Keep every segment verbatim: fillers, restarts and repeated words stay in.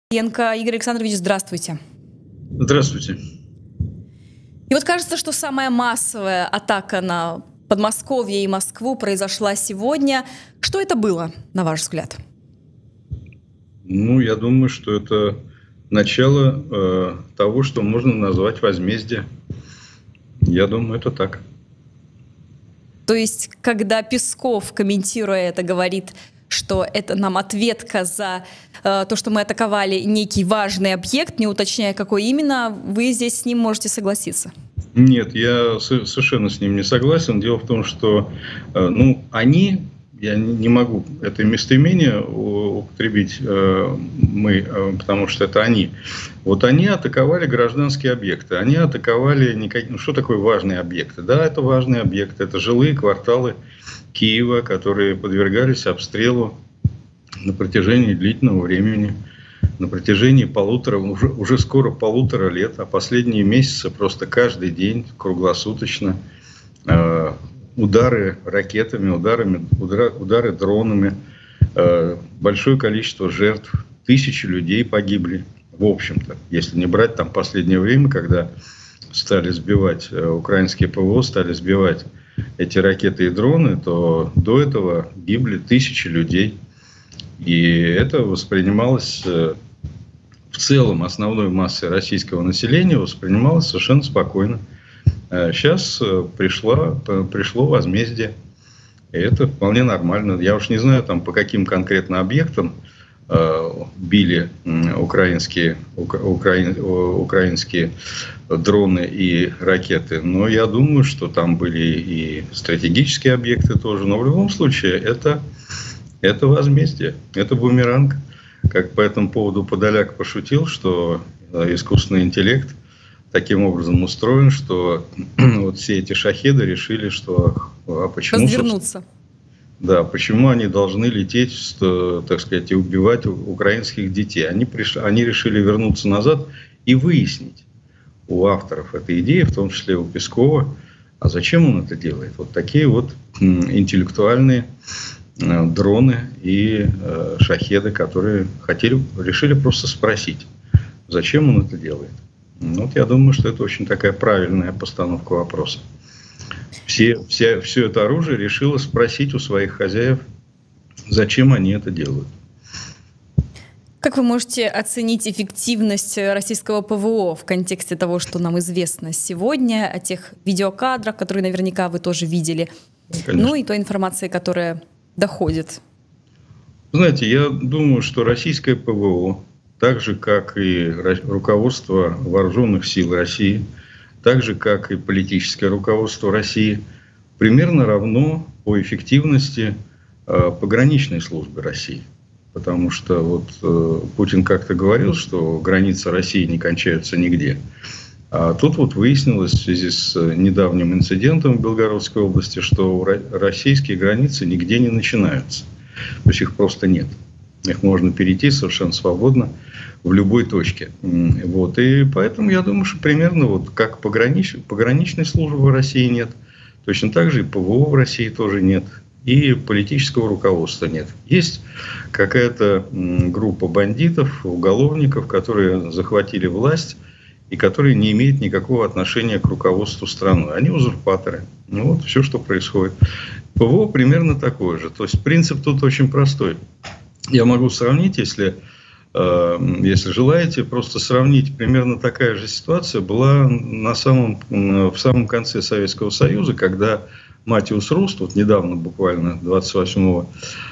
Игорь Александрович, здравствуйте. Здравствуйте. И вот кажется, что самая массовая атака на Подмосковье и Москву произошла сегодня. Что это было, на ваш взгляд? Ну, я думаю, что это начало э, того, что можно назвать возмездие. Я думаю, это так. То есть, когда Песков, комментируя это, говорит, что это нам ответка за э, то, что мы атаковали некий важный объект, не уточняя, какой именно, вы здесь с ним можете согласиться? Нет, я совершенно с ним не согласен. Дело в том, что э, ну, они, я не могу это местоимение употребить, э, мы, э, потому что это они. Вот они атаковали гражданские объекты. Они атаковали... Никак... Ну, что такое важные объекты? Да, это важные объекты. Это жилые кварталы Киева, которые подвергались обстрелу на протяжении длительного времени, на протяжении полутора, уже, уже скоро полутора лет, а последние месяцы просто каждый день, круглосуточно, э, удары ракетами, ударами, удара, удары дронами, э, большое количество жертв, тысячи людей погибли, в общем-то, если не брать там последнее время, когда стали сбивать, э, украинские ПВО стали сбивать эти ракеты и дроны, то до этого гибли тысячи людей. И это воспринималось в целом основной массой российского населения, воспринималось совершенно спокойно. Сейчас пришло, пришло возмездие. И это вполне нормально. Я уж не знаю, там, по каким конкретно объектам били украинские, украин, украинские дроны и ракеты. Но я думаю, что там были и стратегические объекты тоже. Но в любом случае это, это возмездие, это бумеранг. Как по этому поводу Подоляк пошутил, что искусственный интеллект таким образом устроен, что вот все эти шахеды решили, что а почему... Развернуться. Да, почему они должны лететь, так сказать, и убивать украинских детей? Они, пришли, они решили вернуться назад и выяснить у авторов этой идеи, в том числе у Пескова, а зачем он это делает? Вот такие вот интеллектуальные дроны и шахеды, которые хотели, решили просто спросить, зачем он это делает. Вот я думаю, что это очень такая правильная постановка вопроса. Все, все, все это оружие решило спросить у своих хозяев, зачем они это делают. Как вы можете оценить эффективность российского ПВО в контексте того, что нам известно сегодня, о тех видеокадрах, которые наверняка вы тоже видели, Конечно. Ну и той информации, которая доходит? Знаете, я думаю, что российское ПВО, так же как и руководство вооруженных сил России, так же, как и политическое руководство России, примерно равно по эффективности э, пограничной службы России. Потому что вот э, Путин как-то говорил, что границы России не кончаются нигде. А тут вот выяснилось в связи с недавним инцидентом в Белгородской области, что российские границы нигде не начинаются. То есть их просто нет. Их можно перейти совершенно свободно в любой точке. Вот. И поэтому я думаю, что примерно вот как погранич... пограничной службы в России нет, точно так же и ПВО в России тоже нет, и политического руководства нет. Есть какая-то группа бандитов, уголовников, которые захватили власть и которые не имеют никакого отношения к руководству страны. Они узурпаторы. Ну вот все, что происходит. ПВО примерно такое же. То есть принцип тут очень простой. Я могу сравнить, если, э, если желаете, просто сравнить. Примерно такая же ситуация была на самом, в самом конце Советского Союза, когда Матиус Руст, вот недавно, буквально двадцать восьмого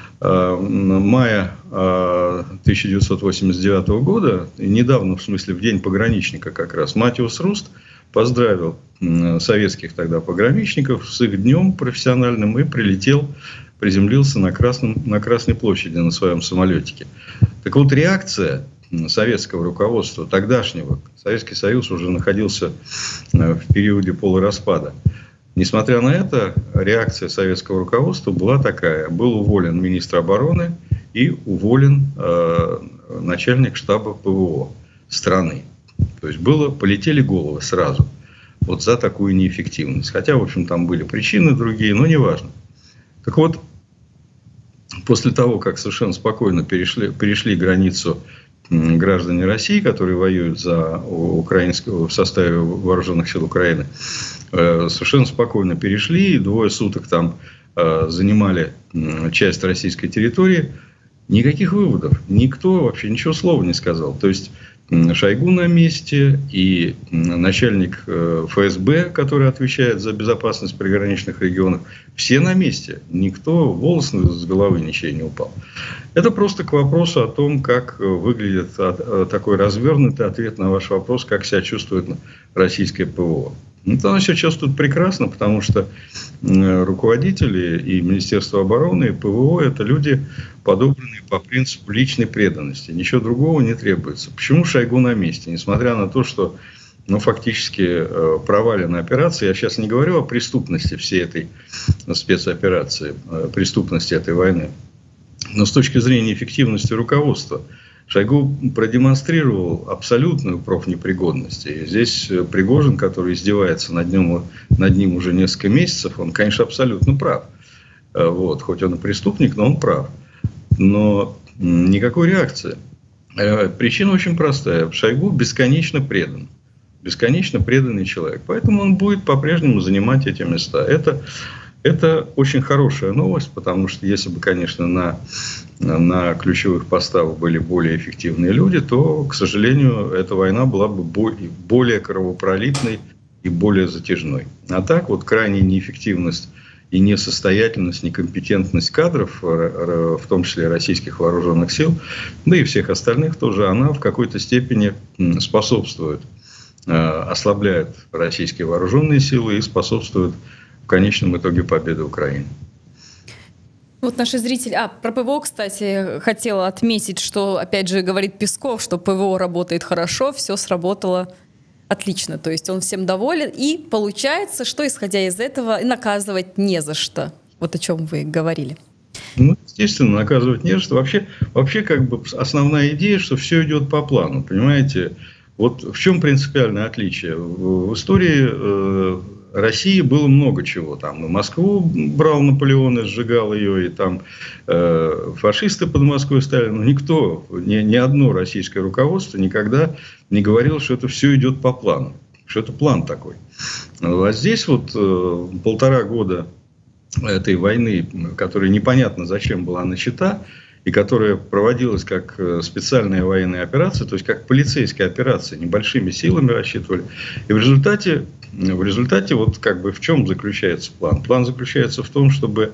мая тысяча девятьсот восемьдесят девятого года, и недавно, в смысле, в день пограничника как раз, Матиус Руст поздравил советских тогда пограничников с их днем профессиональным и прилетел, приземлился на, Красном, на Красной площади на своем самолетике. Так вот, реакция советского руководства, тогдашнего, Советский Союз уже находился в периоде полураспада. Несмотря на это, реакция советского руководства была такая. Был уволен министр обороны и уволен э, начальник штаба ПВО страны. То есть было, полетели головы сразу вот за такую неэффективность. Хотя, в общем, там были причины другие, но неважно. Так вот, после того, как совершенно спокойно перешли, перешли границу граждане России, которые воюют за украинского в составе вооруженных сил Украины, совершенно спокойно перешли, и двое суток там занимали часть российской территории. Никаких выводов. Никто вообще ничего слова не сказал. То есть Шойгу на месте, и начальник эф эс бэ, который отвечает за безопасность в приграничных регионах, все на месте. Никто, волос с головы ничей не упал. Это просто к вопросу о том, как выглядит такой развернутый ответ на ваш вопрос, как себя чувствует российское ПВО. Ну, оно себя чувствует прекрасно, потому что руководители и Министерство обороны, и ПВО – это люди, подобранные по принципу личной преданности. Ничего другого не требуется. Почему Шойгу на месте? Несмотря на то, что ну, фактически провалена операция, я сейчас не говорю о преступности всей этой спецоперации, преступности этой войны, но с точки зрения эффективности руководства, Шойгу продемонстрировал абсолютную профнепригодность. И здесь Пригожин, который издевается над ним, над ним уже несколько месяцев, он, конечно, абсолютно прав. Вот. Хоть он и преступник, но он прав. Но никакой реакции. Причина очень простая. Шойгу бесконечно предан. Бесконечно преданный человек. Поэтому он будет по-прежнему занимать эти места. Это, это очень хорошая новость, потому что если бы, конечно, на... на ключевых постах были более эффективные люди, то, к сожалению, эта война была бы более кровопролитной и более затяжной. А так вот крайняя неэффективность и несостоятельность, некомпетентность кадров, в том числе российских вооруженных сил, да и всех остальных тоже, она в какой-то степени способствует, ослабляет российские вооруженные силы и способствует в конечном итоге победе Украины. Вот наши зрители... А, про ПВО, кстати, хотела отметить, что, опять же, говорит Песков, что ПВО работает хорошо, все сработало отлично. То есть он всем доволен. И получается, что, исходя из этого, наказывать не за что. Вот о чем вы говорили. Ну, естественно, наказывать не за что. Вообще, вообще, как бы, основная идея, что все идет по плану. Понимаете? Вот в чем принципиальное отличие? В истории... Э России было много чего. Там и Москву брал Наполеон и сжигал ее, и там э, фашисты под Москвой стояли. Но никто, ни, ни одно российское руководство никогда не говорило, что это все идет по плану. Что это план такой. А здесь вот э, полтора года этой войны, которая непонятно зачем была начата, и которая проводилась как специальная военная операция, то есть как полицейская операция, небольшими силами рассчитывали. И в результате, в результате вот как бы в чем заключается план? План заключается в том, чтобы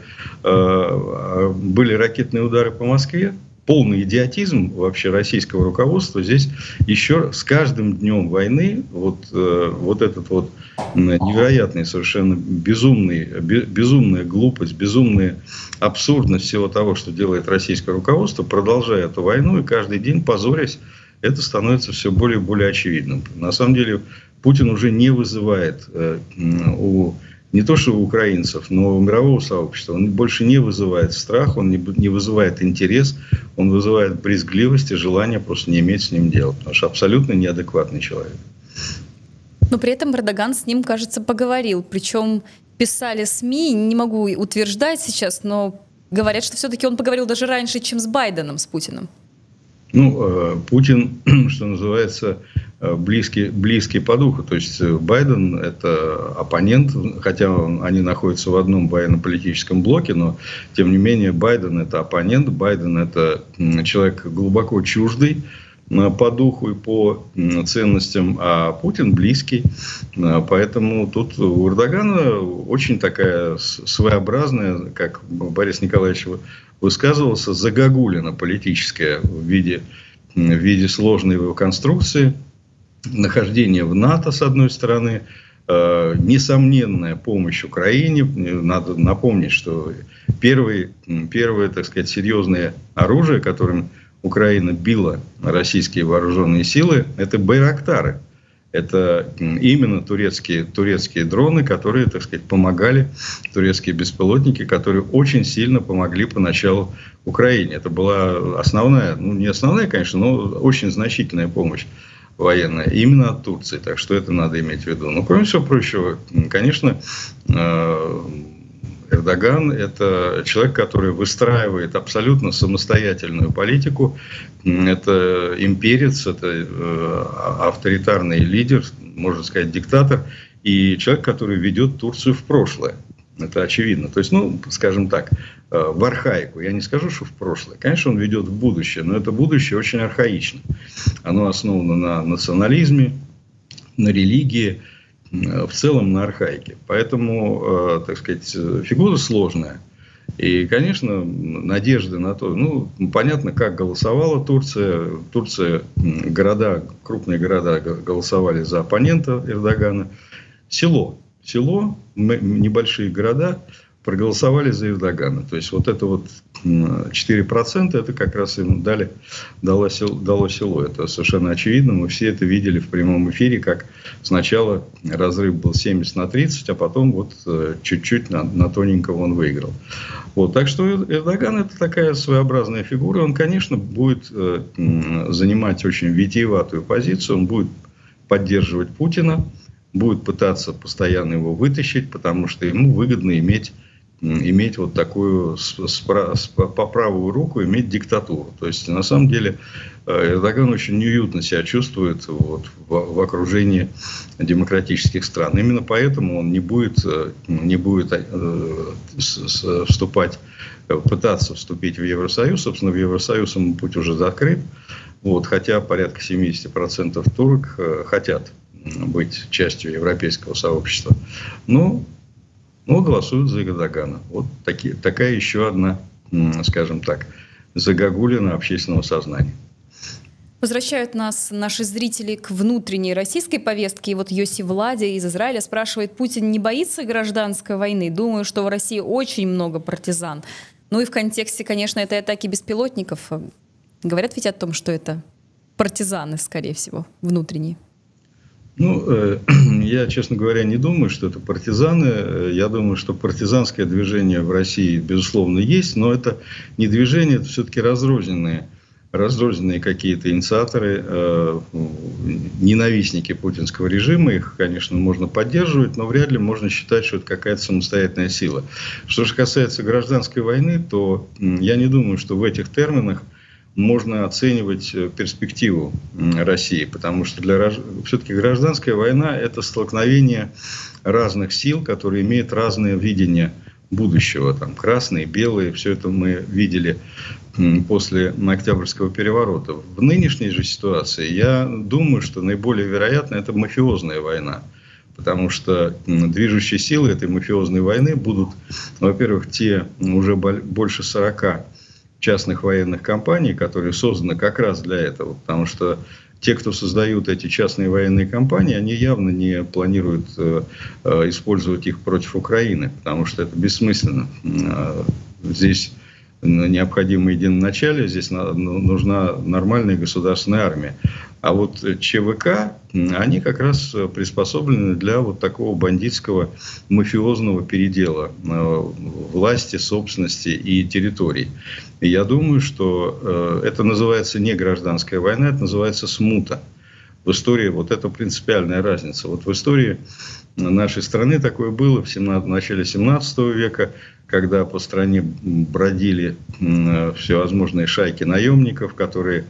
э, были ракетные удары по Москве. Полный идиотизм вообще российского руководства. Здесь еще с каждым днем войны вот, э, вот этот вот невероятный, совершенно безумный, безумная глупость, безумная абсурдность всего того, что делает российское руководство, продолжая эту войну, и каждый день, позорясь, это становится все более и более очевидным. На самом деле, Путин уже не вызывает э, у не то что у украинцев, но у мирового сообщества. Он больше не вызывает страх, он не, не вызывает интерес, он вызывает брезгливость и желание просто не иметь с ним дела. Потому что абсолютно неадекватный человек. Но при этом Эрдоган с ним, кажется, поговорил. Причем писали СМИ, не могу утверждать сейчас, но говорят, что все-таки он поговорил даже раньше, чем с Байденом, с Путиным. Ну, Путин, что называется, близкий, близкий по духу. То есть Байден – это оппонент, хотя они находятся в одном военно-политическом блоке, но тем не менее Байден – это оппонент, Байден – это человек глубоко чуждый по духу и по ценностям, а Путин близкий. Поэтому тут у Эрдогана очень такая своеобразная, как Борис Николаевич высказывался, загогулина политическая в виде, в виде сложной его конструкции, нахождение в НАТО, с одной стороны, э, несомненная помощь Украине. Надо напомнить, что первые, первое, так сказать, серьезное оружие, которым Украина била российские вооруженные силы, это байрактары. Это именно турецкие, турецкие дроны, которые, так сказать, помогали, турецкие беспилотники, которые очень сильно помогли поначалу Украине. Это была основная, ну не основная, конечно, но очень значительная помощь военная именно от Турции. Так что это надо иметь в виду. Но, кроме всего прочего, конечно, Эрдоган – это человек, который выстраивает абсолютно самостоятельную политику. Это имперец, это авторитарный лидер, можно сказать, диктатор. И человек, который ведет Турцию в прошлое. Это очевидно. То есть, ну, скажем так, в архаику. Я не скажу, что в прошлое. Конечно, он ведет в будущее, но это будущее очень архаично. Оно основано на национализме, на религии, в целом на архаике. Поэтому, так сказать, фигура сложная. И, конечно, надежды на то... Ну, понятно, как голосовала Турция. Турция, города, крупные города голосовали за оппонента Эрдогана. Село. Село, небольшие города проголосовали за Эрдогана. То есть, вот это вот четыре процента, это как раз им дали, дало, село, дало село. Это совершенно очевидно. Мы все это видели в прямом эфире, как сначала разрыв был семьдесят на тридцать, а потом вот чуть-чуть на, на тоненького он выиграл. Вот. Так что Эрдоган – это такая своеобразная фигура. Он, конечно, будет занимать очень витиеватую позицию. Он будет поддерживать Путина, будет пытаться постоянно его вытащить, потому что ему выгодно иметь, иметь вот такую с, с, с, по правую руку, иметь диктатуру. То есть, на самом деле, Эрдоган очень неуютно себя чувствует вот, в, в окружении демократических стран. Именно поэтому он не будет, не будет вступать, пытаться вступить в Евросоюз. Собственно, в Евросоюз ему путь уже закрыт. Вот, хотя порядка семьдесят процентов турок хотят быть частью европейского сообщества. Но, но голосуют за Эрдогана. Вот таки, такая еще одна, скажем так, загогулина общественного сознания. Возвращают нас наши зрители к внутренней российской повестке. И вот Йоси Владя из Израиля спрашивает: Путин не боится гражданской войны? Думаю, что в России очень много партизан. Ну и в контексте, конечно, этой атаки беспилотников. Говорят ведь о том, что это партизаны, скорее всего, внутренние. Ну, э, я, честно говоря, не думаю, что это партизаны. Я думаю, что партизанское движение в России, безусловно, есть, но это не движение, это все-таки разрозненные, разрозненные какие-то инициаторы, э, ненавистники путинского режима. Их, конечно, можно поддерживать, но вряд ли можно считать, что это какая-то самостоятельная сила. Что же касается гражданской войны, то я не думаю, что в этих терминах можно оценивать перспективу России, потому что для, все-таки гражданская война – это столкновение разных сил, которые имеют разное видение будущего. Там красные, белые, все это мы видели после Октябрьского переворота. В нынешней же ситуации я думаю, что наиболее вероятно это мафиозная война. Потому что движущей силой этой мафиозной войны будут, во-первых, те уже больше сорока частных военных компаний, которые созданы как раз для этого. Потому что те, кто создают эти частные военные компании, они явно не планируют э, э, использовать их против Украины. Потому что это бессмысленно. Э, здесь необходимо единоначалие, здесь нужна нормальная государственная армия. А вот ЧВК, они как раз приспособлены для вот такого бандитского, мафиозного передела власти, собственности и территорий. И я думаю, что это называется не гражданская война, это называется смута. В истории вот это принципиальная разница. Вот в истории нашей страны такое было в, семнадцатом, в начале семнадцатого века, когда по стране бродили всевозможные шайки наемников, которые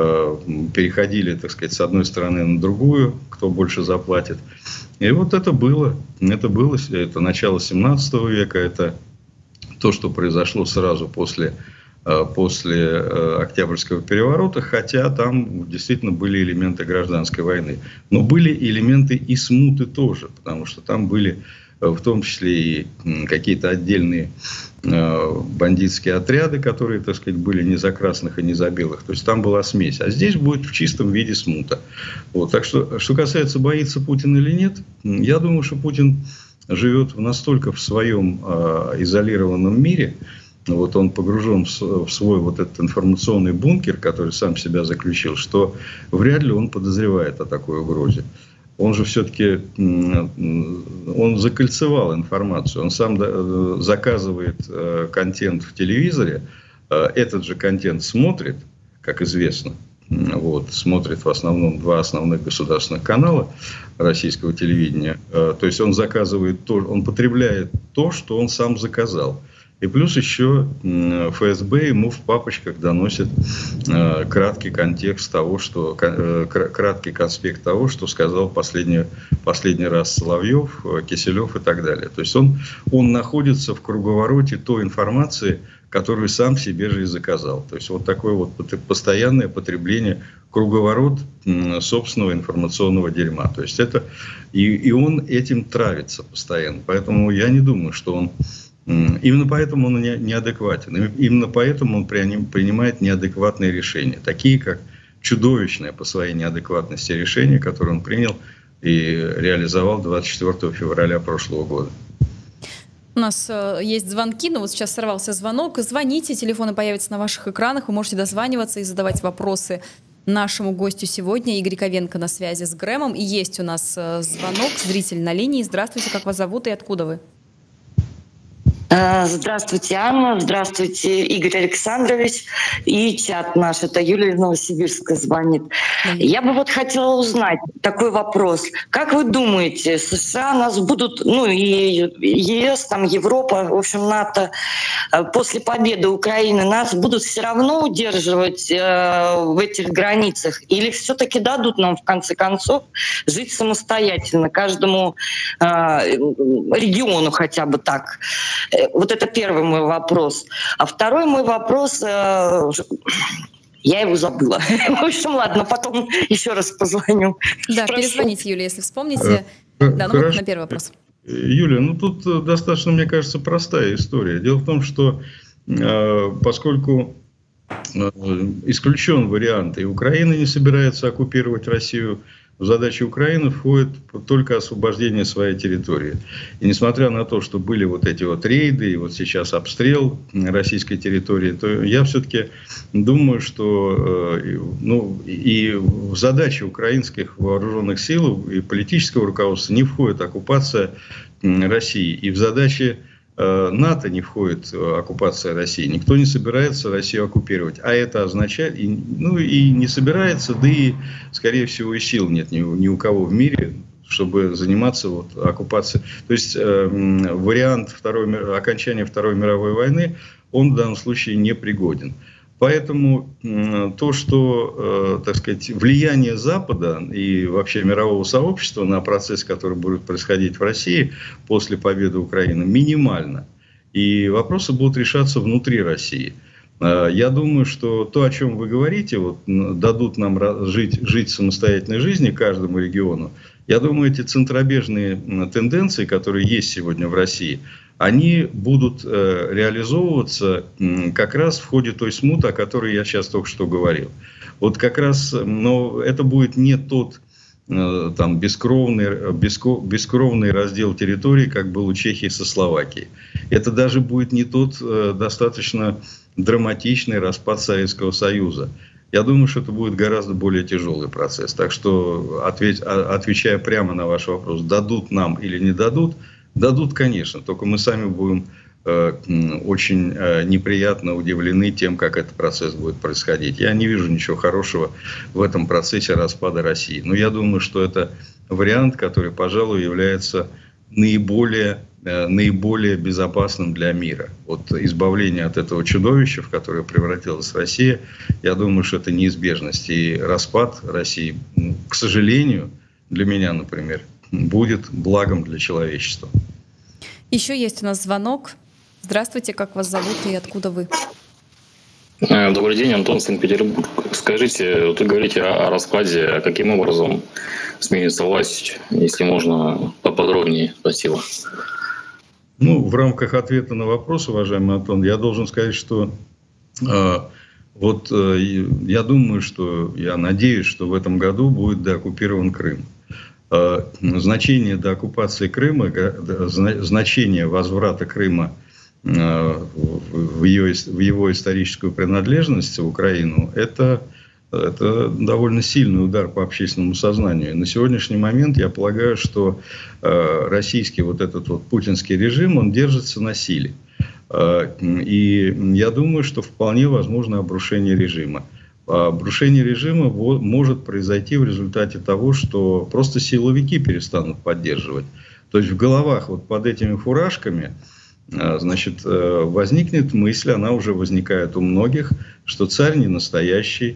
переходили, так сказать, с одной стороны на другую, кто больше заплатит. И вот это было. Это было, это начало семнадцатого века, это то, что произошло сразу после, после Октябрьского переворота, хотя там действительно были элементы гражданской войны. Но были элементы и смуты тоже, потому что там были в том числе и какие-то отдельные бандитские отряды, которые, так сказать, были не за красных и не за белых. То есть там была смесь. А здесь будет в чистом виде смута. Вот. Так что, что касается, боится Путин или нет, я думаю, что Путин живет настолько в своем э, изолированном мире, вот он погружен в, в свой вот этот информационный бункер, который сам себя заключил, что вряд ли он подозревает о такой угрозе. Он же все-таки, он закольцевал информацию, он сам заказывает контент в телевизоре, этот же контент смотрит, как известно, вот, смотрит в основном два основных государственных канала российского телевидения. То есть он заказывает то, он потребляет то, что он сам заказал. И плюс еще эф эс бэ ему в папочках доносит э, краткий контекст того, что, э, краткий конспект того, что сказал последний, последний раз Соловьев, Киселев и так далее. То есть он, он находится в круговороте той информации, которую сам себе же и заказал. То есть вот такое вот постоянное потребление, круговорот э, собственного информационного дерьма. То есть это, и, и он этим травится постоянно. Поэтому я не думаю, что он... Именно поэтому он неадекватен. Именно поэтому он принимает неадекватные решения. Такие, как чудовищное по своей неадекватности решение, которое он принял и реализовал двадцать четвёртого февраля прошлого года. У нас э, есть звонки, но вот сейчас сорвался звонок. Звоните, телефоны появятся на ваших экранах. Вы можете дозваниваться и задавать вопросы нашему гостю сегодня. Игорь Ковенко на связи с Грэмом. И есть у нас э, звонок, зритель на линии. Здравствуйте, как вас зовут и откуда вы? Здравствуйте, Анна. Здравствуйте, Игорь Александрович. И чат наш, это Юлия из Новосибирска звонит. Я бы вот хотела узнать такой вопрос. Как вы думаете, США нас будут, ну и ЕС, там Европа, в общем, НАТО, после победы Украины нас будут все равно удерживать э, в этих границах? Или все-таки дадут нам, в конце концов, жить самостоятельно, каждому э, региону хотя бы так? Вот это первый мой вопрос. А второй мой вопрос, э, я его забыла. В общем, ладно, потом еще раз позвоню. Да, Прошу. Перезвоните, Юлия, если вспомните. Да, ну вот на первый вопрос. Юлия, ну тут достаточно, мне кажется, простая история. Дело в том, что э, поскольку э, исключен вариант, и Украина не собирается оккупировать Россию, в задачи Украины входит только освобождение своей территории. И несмотря на то, что были вот эти вот рейды, и вот сейчас обстрел российской территории, то я все-таки думаю, что ну, и в задачи украинских вооруженных сил и политического руководства не входит оккупация России. И в задачи НАТО не входит оккупация России. Никто не собирается Россию оккупировать. А это означает, и, ну и не собирается, да и, скорее всего, и сил нет ни, ни у кого в мире, чтобы заниматься вот оккупацией. То есть э, вариант второй, окончания Второй мировой войны, он в данном случае не пригоден. Поэтому э, то, что, э, так сказать, влияние Запада и вообще мирового сообщества на процесс, который будет происходить в России после победы Украины, минимально. И вопросы будут решаться внутри России. Э, я думаю, что то, о чем вы говорите, вот, дадут нам жить, жить самостоятельной жизнью каждому региону, я думаю, эти центробежные тенденции, которые есть сегодня в России, они будут э, реализовываться э, как раз в ходе той смуты, о которой я сейчас только что говорил. Вот как раз, но это будет не тот э, там, бескровный, беско, бескровный раздел территории, как был у Чехии со Словакией. Это даже будет не тот э, достаточно драматичный распад Советского Союза. Я думаю, что это будет гораздо более тяжелый процесс. Так что, ответь, отвечая прямо на ваш вопрос, дадут нам или не дадут, дадут, конечно, только мы сами будем э, очень э, неприятно удивлены тем, как этот процесс будет происходить. Я не вижу ничего хорошего в этом процессе распада России. Но я думаю, что это вариант, который, пожалуй, является наиболее, э, наиболее безопасным для мира. Вот избавление от этого чудовища, в которое превратилась Россия, я думаю, что это неизбежность. И распад России, к сожалению, для меня, например, будет благом для человечества. Еще есть у нас звонок. Здравствуйте, как вас зовут и откуда вы? Добрый день, Антон, Санкт-Петербург. Скажите, вот вы говорите о раскладе, а каким образом сменится власть, если можно поподробнее? Спасибо. Ну, в рамках ответа на вопрос, уважаемый Антон, я должен сказать, что э, вот э, я думаю, что, я надеюсь, что в этом году будет деоккупирован Крым. Значение деоккупации Крыма, значение возврата Крыма в, ее, в его историческую принадлежность в Украину, это, это довольно сильный удар по общественному сознанию. На сегодняшний момент я полагаю, что российский вот этот вот путинский режим, он держится на силе. И я думаю, что вполне возможно обрушение режима. Обрушение режима может произойти в результате того, что просто силовики перестанут поддерживать. То есть в головах вот под этими фуражками, значит, возникнет мысль, она уже возникает у многих, что царь не настоящий.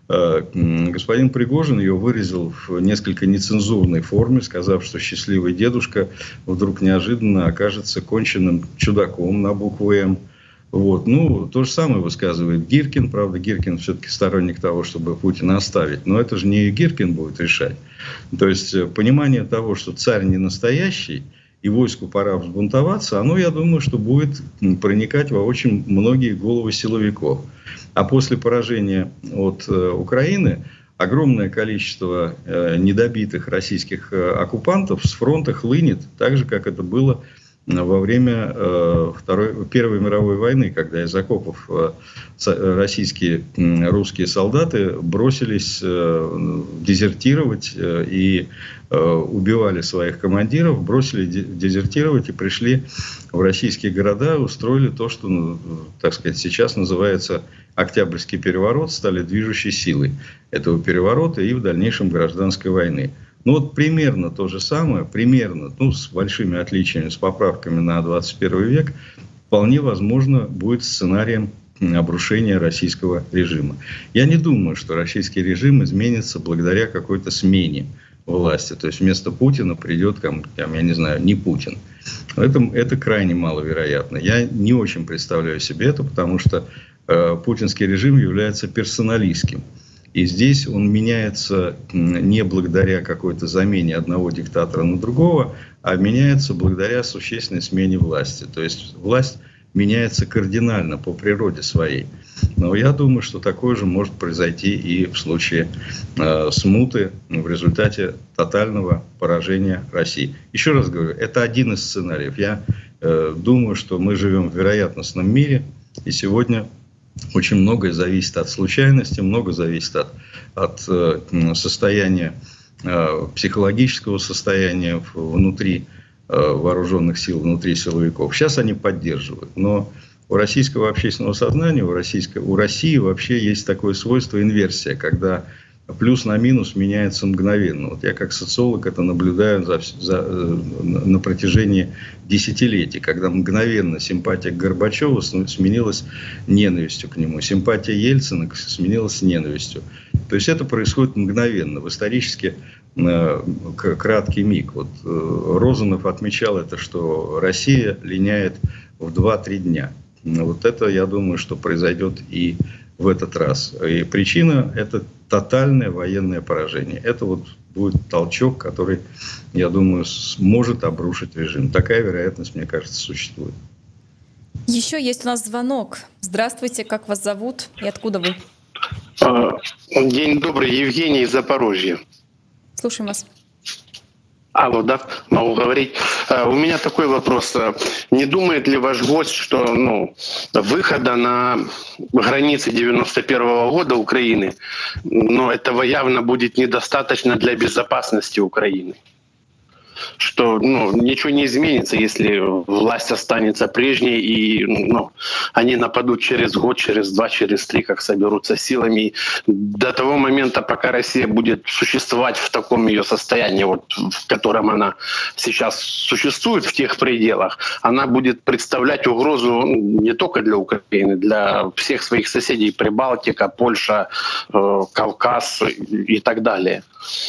Господин Пригожин ее выразил в несколько нецензурной форме, сказав, что счастливый дедушка вдруг неожиданно окажется конченным чудаком на букву «М». Вот. Ну, то же самое высказывает Гиркин. Правда, Гиркин все-таки сторонник того, чтобы Путина оставить. Но это же не Гиркин будет решать. То есть, понимание того, что царь не настоящий, и войску пора взбунтоваться, оно, я думаю, что будет проникать во очень многие головы силовиков. А после поражения от Украины огромное количество недобитых российских оккупантов с фронта хлынет, так же, как это было во время э, Второй, Первой мировой войны, когда из окопов э, российские э, русские солдаты бросились э, дезертировать э, и э, убивали своих командиров, бросили дезертировать и пришли в российские города, устроили то, что, ну, так сказать, сейчас называется Октябрьский переворот, стали движущей силой этого переворота и в дальнейшем гражданской войны. Ну вот примерно то же самое, примерно, ну с большими отличиями, с поправками на двадцать первый век, вполне возможно будет сценарием обрушения российского режима. Я не думаю, что российский режим изменится благодаря какой-то смене власти. То есть вместо Путина придет, там, я не знаю, не Путин. Это, это крайне маловероятно. Я не очень представляю себе это, потому что э, путинский режим является персоналистским. И здесь он меняется не благодаря какой-то замене одного диктатора на другого, а меняется благодаря существенной смене власти. То есть власть меняется кардинально по природе своей. Но я думаю, что такое же может произойти и в случае э, смуты в результате тотального поражения России. Еще раз говорю, это один из сценариев. Я э, думаю, что мы живем в вероятностном мире, и сегодня очень многое зависит от случайности, много зависит от, от э, состояния, э, психологического состояния внутри э, вооруженных сил, внутри силовиков. Сейчас они поддерживают. Но у российского общественного сознания, у, российской, у России вообще есть такое свойство инверсия, когда плюс на минус меняется мгновенно. Вот я как социолог это наблюдаю за, за, на протяжении десятилетий, когда мгновенно симпатия к Горбачеву сменилась ненавистью к нему, симпатия Ельцина сменилась ненавистью. То есть это происходит мгновенно, в исторически э, краткий миг. Вот, э, Розанов отмечал это, что Россия линяет в два-три дня. Вот это, я думаю, что произойдет и в этот раз. И причина – это тотальное военное поражение. Это вот будет толчок, который, я думаю, сможет обрушить режим. Такая вероятность, мне кажется, существует. Еще есть у нас звонок. Здравствуйте, как вас зовут и откуда вы? День добрый, Евгений из Запорожья. Слушаем вас. Алло, да, могу говорить. У меня такой вопрос. Не думает ли ваш гость, что ну, выхода на границы девяносто первого года Украины, но этого явно будет недостаточно для безопасности Украины? Что ну, ничего не изменится, если власть останется прежней, и ну, они нападут через год, через два, через три, как соберутся силами. До того момента, пока Россия будет существовать в таком ее состоянии, вот, в котором она сейчас существует, в тех пределах, она будет представлять угрозу не только для Украины, для всех своих соседей: Прибалтика, Польша, э, Кавказ и так далее.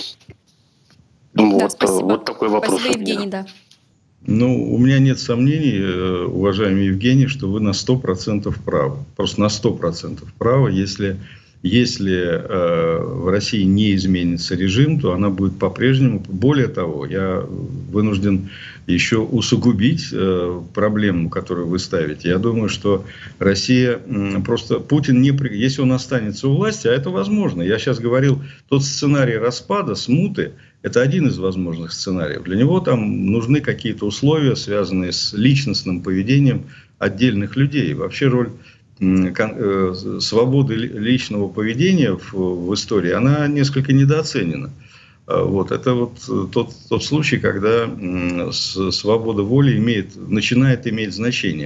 Вот, да, вот такой вопрос. Спасибо, Евгений, да. Ну, у меня нет сомнений, уважаемый Евгений, что вы на сто процентов правы. Просто на сто процентов правы. Если, если э, в России не изменится режим, то она будет по-прежнему. Более того, я вынужден еще усугубить э, проблему, которую вы ставите. Я думаю, что Россия э, просто... Путин не... Если он останется у власти, а это возможно. Я сейчас говорил, тот сценарий распада, смуты, это один из возможных сценариев. Для него там нужны какие-то условия, связанные с личностным поведением отдельных людей. Вообще роль э, свободы личного поведения в, в истории, она несколько недооценена. Вот, это вот тот, тот случай, когда свобода воли имеет, начинает иметь значение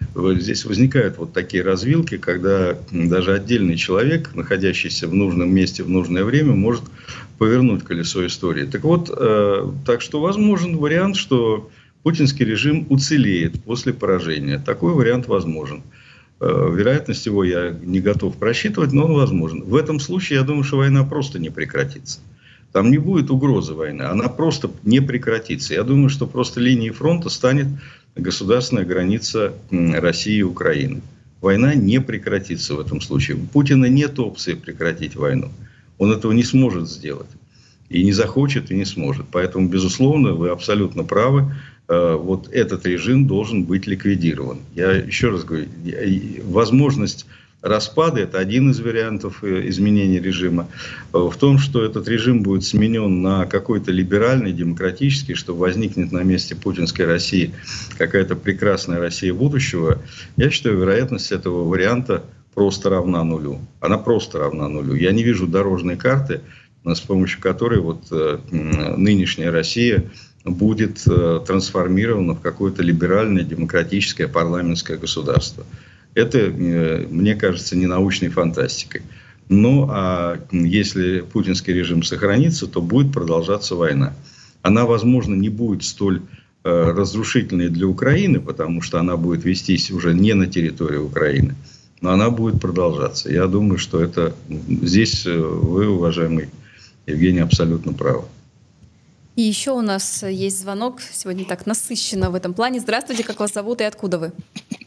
вот здесь возникают вот такие развилки, когда даже отдельный человек, находящийся в нужном месте в нужное время, может повернуть колесо истории. Так вот, э, так что возможен вариант, что путинский режим уцелеет после поражения. Такой вариант возможен. Э, вероятность его я не готов просчитывать, но он возможен. В этом случае, я думаю, что война просто не прекратится. Там не будет угрозы войны, она просто не прекратится. Я думаю, что просто линией фронта станет государственная граница России и Украины. Война не прекратится в этом случае. У Путина нет опции прекратить войну. Он этого не сможет сделать. И не захочет, и не сможет. Поэтому, безусловно, вы абсолютно правы. Вот этот режим должен быть ликвидирован. Я еще раз говорю, возможность распада – это один из вариантов изменения режима. В том, что этот режим будет сменен на какой-то либеральный, демократический, что возникнет на месте путинской России какая-то прекрасная Россия будущего, я считаю, вероятность этого варианта просто равна нулю. Она просто равна нулю. Я не вижу дорожной карты, с помощью которой вот нынешняя Россия будет трансформирована в какое-то либеральное, демократическое, парламентское государство. Это, мне кажется, не научной фантастикой. Ну, а если путинский режим сохранится, то будет продолжаться война. Она, возможно, не будет столь разрушительной для Украины, потому что она будет вестись уже не на территории Украины, но она будет продолжаться. Я думаю, что это здесь вы, уважаемый Евгений, абсолютно правы. И еще у нас есть звонок. Сегодня так насыщенно в этом плане. Здравствуйте, как вас зовут и откуда вы?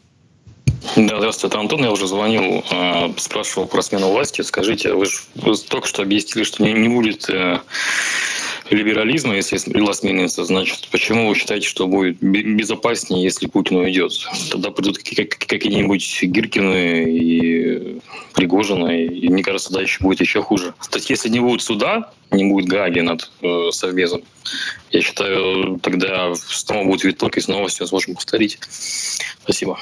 Да, здравствуйте, это Антон. Я уже звонил, спрашивал про смену власти. Скажите, вы же только что объяснили, что не, не будет либерализма, если власть сменится. Значит, почему вы считаете, что будет безопаснее, если Путин уйдет? Тогда придут какие-нибудь Гиркины и Пригожины, и мне кажется, тогда еще будет еще хуже. То есть, если не будет суда, не будет Гааги над э, Совбезом, я считаю, тогда снова будет виток, и снова все сможем повторить. Спасибо.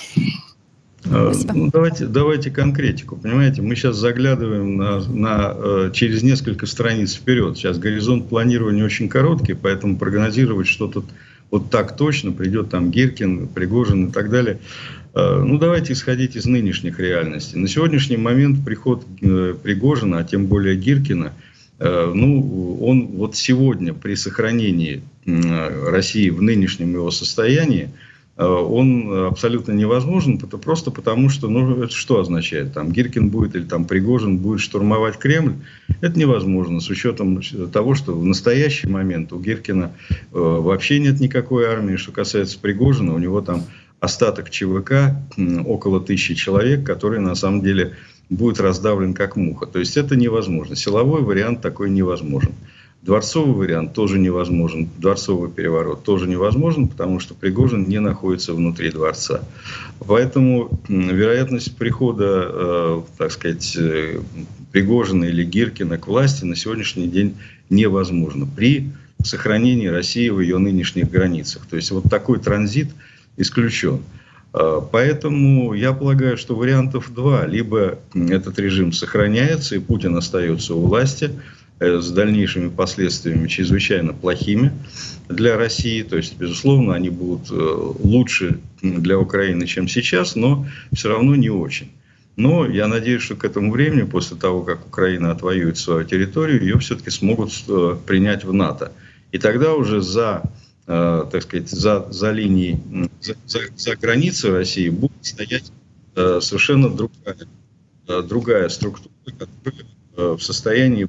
Ну, давайте, давайте конкретику. Понимаете, мы сейчас заглядываем на, на, через несколько страниц вперед. Сейчас горизонт планирования очень короткий, поэтому прогнозировать что-то вот так точно, придет там Гиркин, Пригожин и так далее. Ну, давайте исходить из нынешних реальностей. На сегодняшний момент приход Пригожина, а тем более Гиркина, ну, он вот сегодня при сохранении России в нынешнем его состоянии, он абсолютно невозможен, просто потому что, ну, это что означает? Там Гиркин будет или там Пригожин будет штурмовать Кремль? Это невозможно, с учетом того, что в настоящий момент у Гиркина вообще нет никакой армии. Что касается Пригожина, у него там остаток ЧВК около тысячи человек, который на самом деле будет раздавлен как муха. То есть это невозможно. Силовой вариант такой невозможен. Дворцовый вариант тоже невозможен. Дворцовый переворот тоже невозможен, потому что Пригожин не находится внутри дворца. Поэтому вероятность прихода, э, так сказать, Пригожина или Гиркина к власти на сегодняшний день невозможна при сохранении России в ее нынешних границах. То есть вот такой транзит исключен. Поэтому я полагаю, что вариантов два. Либо этот режим сохраняется и Путин остается у власти с дальнейшими последствиями чрезвычайно плохими для России. То есть, безусловно, они будут лучше для Украины, чем сейчас, но все равно не очень. Но я надеюсь, что к этому времени, после того, как Украина отвоюет свою территорию, ее все-таки смогут принять в НАТО. И тогда уже за, так сказать, за, за линией, за, за, за границей России будет стоять совершенно другая, другая структура, которая в состоянии...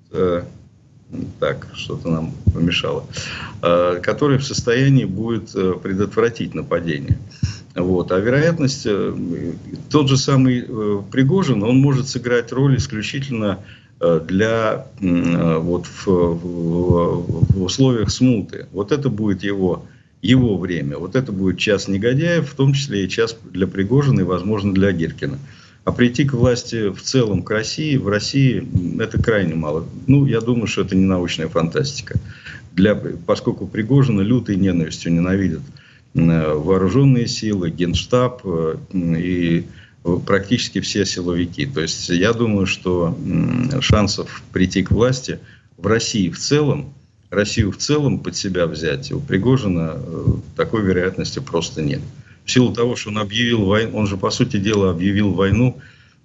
Так, что-то нам помешало. Который в состоянии будет предотвратить нападение. Вот. А вероятность, тот же самый Пригожин, он может сыграть роль исключительно для, вот, в, в, в условиях смуты. Вот это будет его, его время. Вот это будет час негодяев, в том числе и час для Пригожина и, возможно, для Гиркина. А прийти к власти в целом, к России, в России, это крайне мало. Ну, я думаю, что это не научная фантастика. Для, поскольку Пригожина лютой ненавистью ненавидят вооруженные силы, Генштаб и практически все силовики. То есть я думаю, что шансов прийти к власти в России в целом, Россию в целом под себя взять у Пригожина такой вероятности просто нет. в силу того, что он объявил войну, он же, по сути дела, объявил войну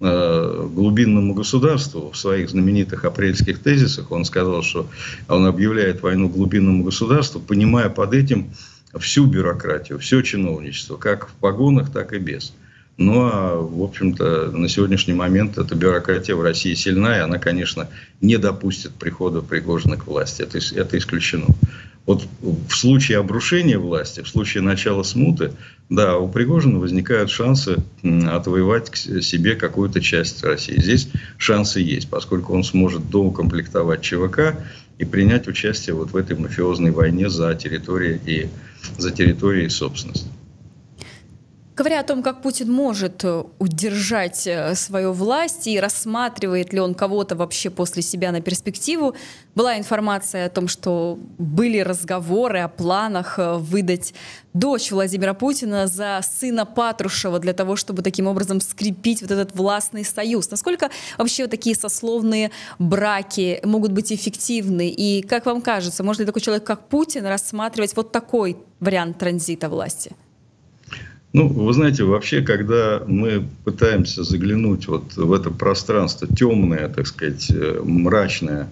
э, глубинному государству в своих знаменитых апрельских тезисах. Он сказал, что он объявляет войну глубинному государству, понимая под этим всю бюрократию, все чиновничество, как в погонах, так и без. Ну, а, в общем-то, на сегодняшний момент эта бюрократия в России сильна, и она, конечно, не допустит прихода Пригожина к власти. Это, это исключено. Вот в случае обрушения власти, в случае начала смуты, да, у Пригожина возникают шансы отвоевать к себе какую-то часть России. Здесь шансы есть, поскольку он сможет доукомплектовать ЧВК и принять участие вот в этой мафиозной войне за территорию и, за территорию и собственность. Говоря о том, как Путин может удержать свою власть и рассматривает ли он кого-то вообще после себя на перспективу, была информация о том, что были разговоры о планах выдать дочь Владимира Путина за сына Патрушева для того, чтобы таким образом скрепить вот этот властный союз. Насколько вообще вот такие сословные браки могут быть эффективны? И как вам кажется, может ли такой человек, как Путин, рассматривать вот такой вариант транзита власти? Ну, вы знаете, вообще, когда мы пытаемся заглянуть вот в это пространство, темное, так сказать, мрачное,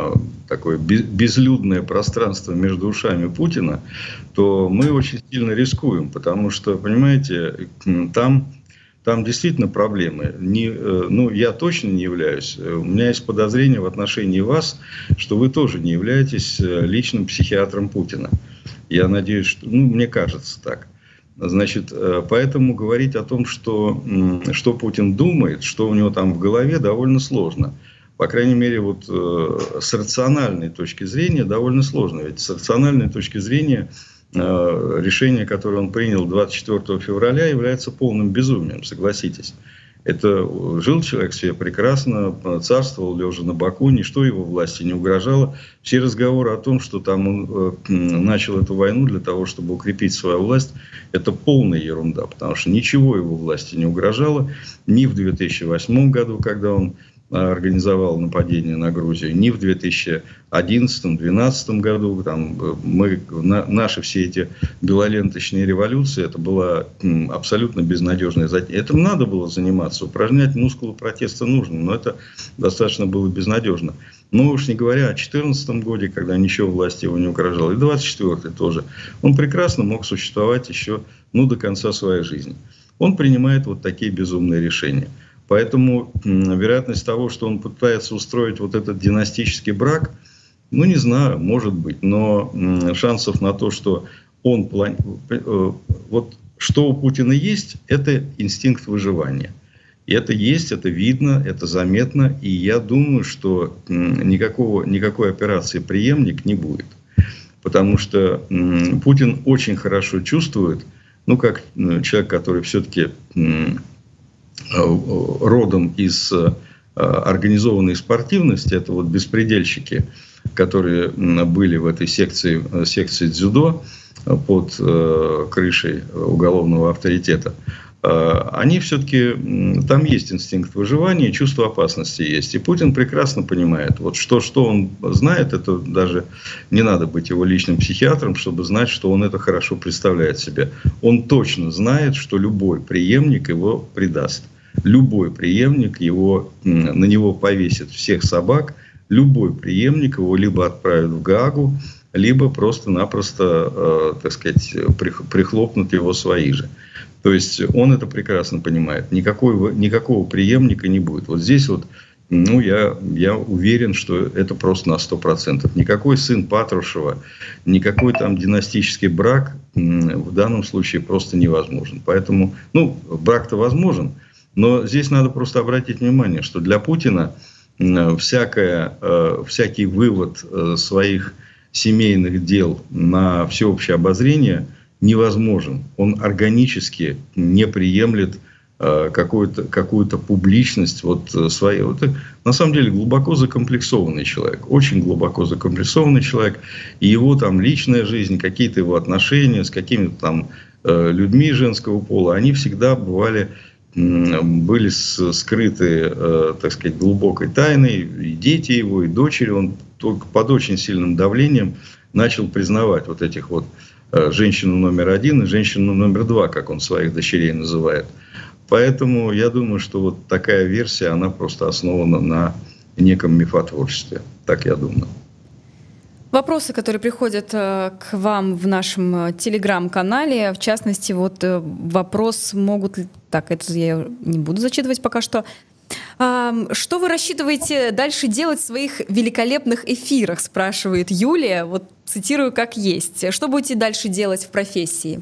такое безлюдное пространство между ушами Путина, то мы очень сильно рискуем, потому что, понимаете, там, там действительно проблемы. Не, ну, я точно не являюсь. У меня есть подозрение в отношении вас, что вы тоже не являетесь личным психиатром Путина. Я надеюсь, что, ну, мне кажется так. Значит, поэтому говорить о том, что, что Путин думает, что у него там в голове, довольно сложно. По крайней мере, вот с рациональной точки зрения довольно сложно. Ведь с рациональной точки зрения решение, которое он принял двадцать четвёртого февраля, является полным безумием, согласитесь. Это жил человек себе прекрасно, царствовал лежа на боку, ничто его власти не угрожало. Все разговоры о том, что там он начал эту войну для того, чтобы укрепить свою власть, это полная ерунда, потому что ничего его власти не угрожало ни в две тысячи восьмом году, когда он организовал нападение на Грузию, ни в две тысячи одиннадцатом — две тысячи двенадцатом году. Там мы, на, наши все эти белоленточные революции, это была м, абсолютно безнадежная затея. Этим надо было заниматься, упражнять мускулы протеста нужно, но это достаточно было безнадежно. Но уж не говоря о две тысячи четырнадцатом году, когда ничего власти его не угрожало, и двадцать четвёртый тоже, он прекрасно мог существовать еще ну, до конца своей жизни. Он принимает вот такие безумные решения. Поэтому вероятность того, что он пытается устроить вот этот династический брак, ну, не знаю, может быть. Но шансов на то, что он планирует... Вот что у Путина есть, это инстинкт выживания. И это есть, это видно, это заметно. И я думаю, что никакого, никакой операции «Преемник» не будет. Потому что Путин очень хорошо чувствует, ну, как человек, который все-таки... родом из организованной спортивности, это вот беспредельщики, которые были в этой секции, секции дзюдо под крышей уголовного авторитета, они все-таки, там есть инстинкт выживания, чувство опасности есть. И Путин прекрасно понимает, вот что, что он знает, это даже не надо быть его личным психиатром, чтобы знать, что он это хорошо представляет себе. Он точно знает, что любой преемник его предаст. Любой преемник его, на него повесит всех собак, любой преемник его либо отправит в Гаагу, либо просто-напросто, э, так сказать, прихлопнут его свои же. То есть он это прекрасно понимает. Никакой, никакого преемника не будет. Вот здесь вот, ну, я, я уверен, что это просто на сто процентов. Никакой сын Патрушева, никакой там династический брак в данном случае просто невозможен. Поэтому, ну, брак-то возможен. Но здесь надо просто обратить внимание, что для Путина всякое, всякий вывод своих семейных дел на всеобщее обозрение невозможен. Он органически не приемлет какую-то, какую-то публичность вот своей. Вот, на самом деле глубоко закомплексованный человек, очень глубоко закомплексованный человек. И его там личная жизнь, какие-то его отношения с какими-то там людьми женского пола, они всегда бывали... были скрыты, так сказать, глубокой тайной. И дети его, и дочери. Он только под очень сильным давлением начал признавать вот этих вот женщину номер один и женщину номер два, как он своих дочерей называет. Поэтому я думаю, что вот такая версия, она просто основана на неком мифотворчестве. Так я думаю. Вопросы, которые приходят к вам в нашем телеграм-канале, в частности, вот вопрос, могут ли... Так, это я не буду зачитывать пока что. Что вы рассчитываете дальше делать в своих великолепных эфирах, спрашивает Юлия. Вот цитирую как есть. Что будете дальше делать в профессии?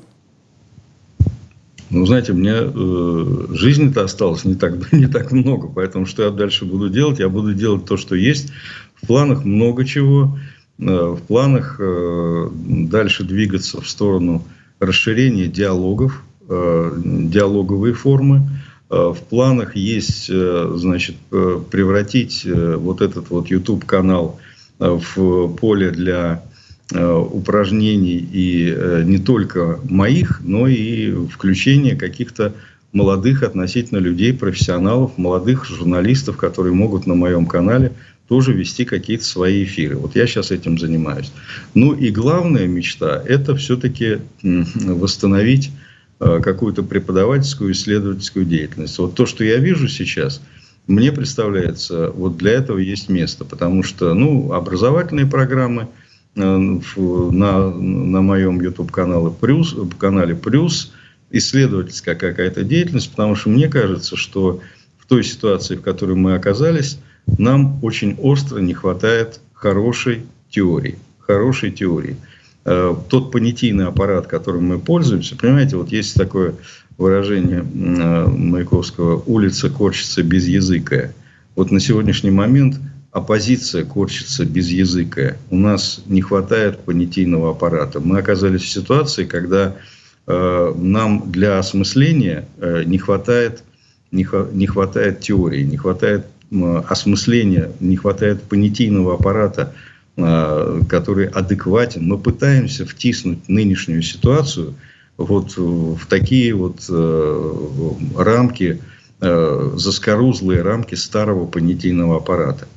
Ну, знаете, мне э, жизни-то осталось не так, не так много, поэтому что я дальше буду делать? Я буду делать то, что есть. В планах много чего. Э, в планах э, дальше двигаться в сторону расширения диалогов, э, диалоговые формы. Э, в планах есть, э, значит, э, превратить э, вот этот вот YouTube-канал э, в поле для упражнений и не только моих, но и включение каких-то молодых относительно людей, профессионалов, молодых журналистов, которые могут на моем канале тоже вести какие-то свои эфиры. Вот я сейчас этим занимаюсь. Ну и главная мечта – это все-таки восстановить какую-то преподавательскую, исследовательскую деятельность. Вот то, что я вижу сейчас, мне представляется, вот для этого есть место, потому что, ну, образовательные программы на, на моем YouTube-канале плюс, канале плюс исследовательская какая-то деятельность, потому что мне кажется, что в той ситуации, в которой мы оказались, нам очень остро не хватает хорошей теории. Хорошей теории. Тот понятийный аппарат, которым мы пользуемся, понимаете, вот есть такое выражение Маяковского: «Улица корчится безязыкая». Вот на сегодняшний момент оппозиция корчится безязыкая. У нас не хватает понятийного аппарата. Мы оказались в ситуации, когда э, нам для осмысления э, не хватает, не, не хватает теории, не хватает э, осмысления, не хватает понятийного аппарата, э, который адекватен. Мы пытаемся втиснуть нынешнюю ситуацию вот в такие вот э, рамки, э, заскорузлые рамки старого понятийного аппарата.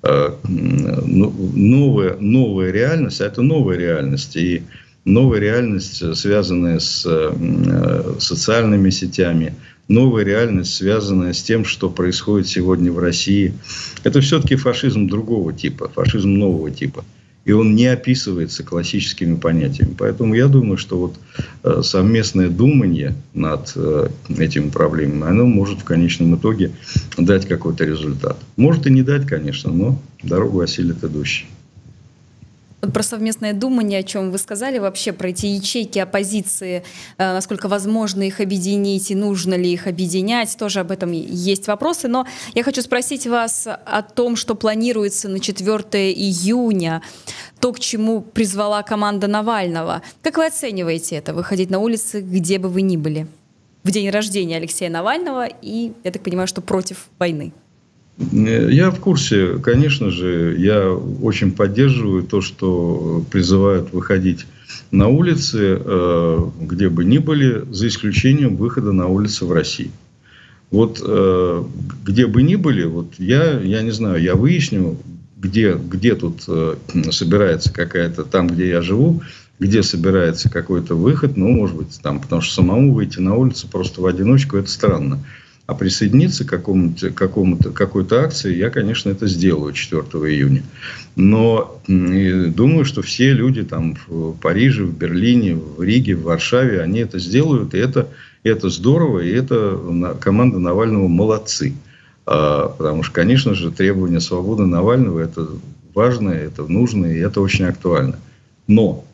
Новая, новая реальность, а это новая реальность. И новая реальность, связанная с социальными сетями, новая реальность, связанная с тем, что происходит сегодня в России. Это все-таки фашизм другого типа, фашизм нового типа. И он не описывается классическими понятиями. Поэтому я думаю, что вот совместное думание над этими проблемами, оно может в конечном итоге дать какой-то результат. Может и не дать, конечно, но дорогу осилит идущий. Вот про совместное думание, о чем вы сказали, вообще про эти ячейки оппозиции, насколько возможно их объединить и нужно ли их объединять, тоже об этом есть вопросы. Но я хочу спросить вас о том, что планируется на четвёртое июня, то, к чему призвала команда Навального. Как вы оцениваете это, выходить на улицы, где бы вы ни были, в день рождения Алексея Навального и, я так понимаю, что против войны? Я в курсе, конечно же, я очень поддерживаю то, что призывают выходить на улицы, где бы ни были, за исключением выхода на улицы в России. Вот где бы ни были, вот я, я не знаю, я выясню, где, где тут собирается какая-то, там, где я живу, где собирается какой-то выход, ну, может быть, там, потому что самому выйти на улицу просто в одиночку – это странно. А присоединиться к какому-то, какому-то, какой-то акции я, конечно, это сделаю четвёртого июня. Но думаю, что все люди там в Париже, в Берлине, в Риге, в Варшаве, они это сделают. И это, это здорово. И это команда Навального молодцы. Потому что, конечно же, требование свободы Навального – это важно, это нужно и это очень актуально. Но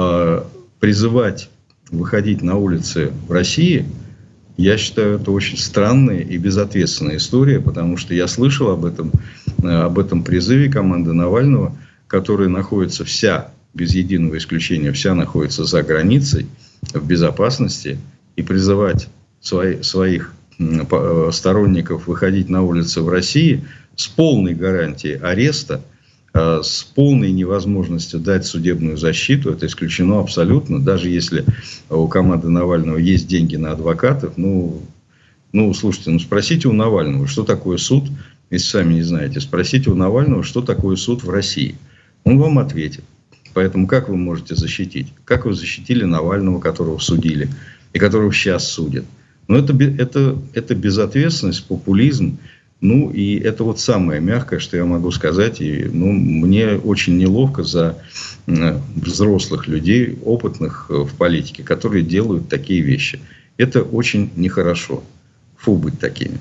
призывать выходить на улицы в России – я считаю, это очень странная и безответственная история, потому что я слышал об этом, об этом призыве команды Навального, которая находится вся, без единого исключения, вся находится за границей, в безопасности, и призывать свои, своих сторонников выходить на улицы в России с полной гарантией ареста, с полной невозможностью дать судебную защиту, это исключено абсолютно. Даже если у команды Навального есть деньги на адвокатов, ну, ну слушайте, ну спросите у Навального, что такое суд, если сами не знаете. Спросите у Навального, что такое суд в России. Он вам ответит. Поэтому как вы можете защитить? Как вы защитили Навального, которого судили, и которого сейчас судят? Но это, это, это безответственность, популизм. Ну, и это вот самое мягкое, что я могу сказать. И, ну, мне очень неловко за взрослых людей, опытных в политике, которые делают такие вещи. Это очень нехорошо. Фу, быть такими.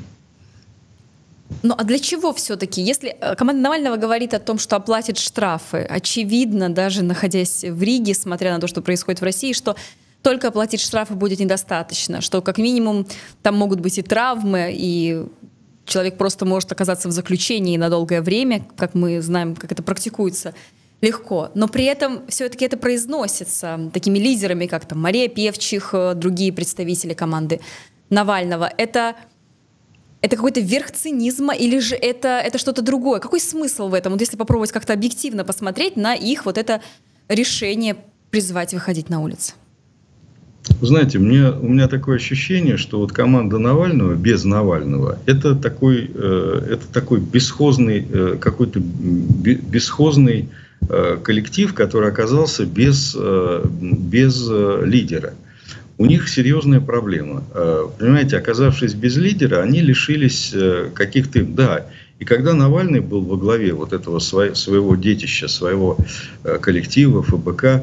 Ну, а для чего все-таки? Если команда Навального говорит о том, что оплатит штрафы, очевидно, даже находясь в Риге, смотря на то, что происходит в России, что только оплатить штрафы будет недостаточно, что как минимум там могут быть и травмы, и человек просто может оказаться в заключении на долгое время, как мы знаем, как это практикуется легко. Но при этом все-таки это произносится такими лидерами, как там Мария Певчих, другие представители команды Навального. Это, это какой-то верх цинизма или же это, это что-то другое? Какой смысл в этом? Вот если попробовать как-то объективно посмотреть на их вот это решение призвать выходить на улицы. Знаете, мне, у меня такое ощущение, что вот команда Навального без Навального это такой, э, это такой бесхозный, э, какой-то бесхозный э, коллектив, который оказался без, э, без э, лидера. У них серьезная проблема. Э, понимаете, оказавшись без лидера, они лишились э, каких-то... Да, и когда Навальный был во главе вот этого своего, своего детища, своего э, коллектива, эф бэ ка,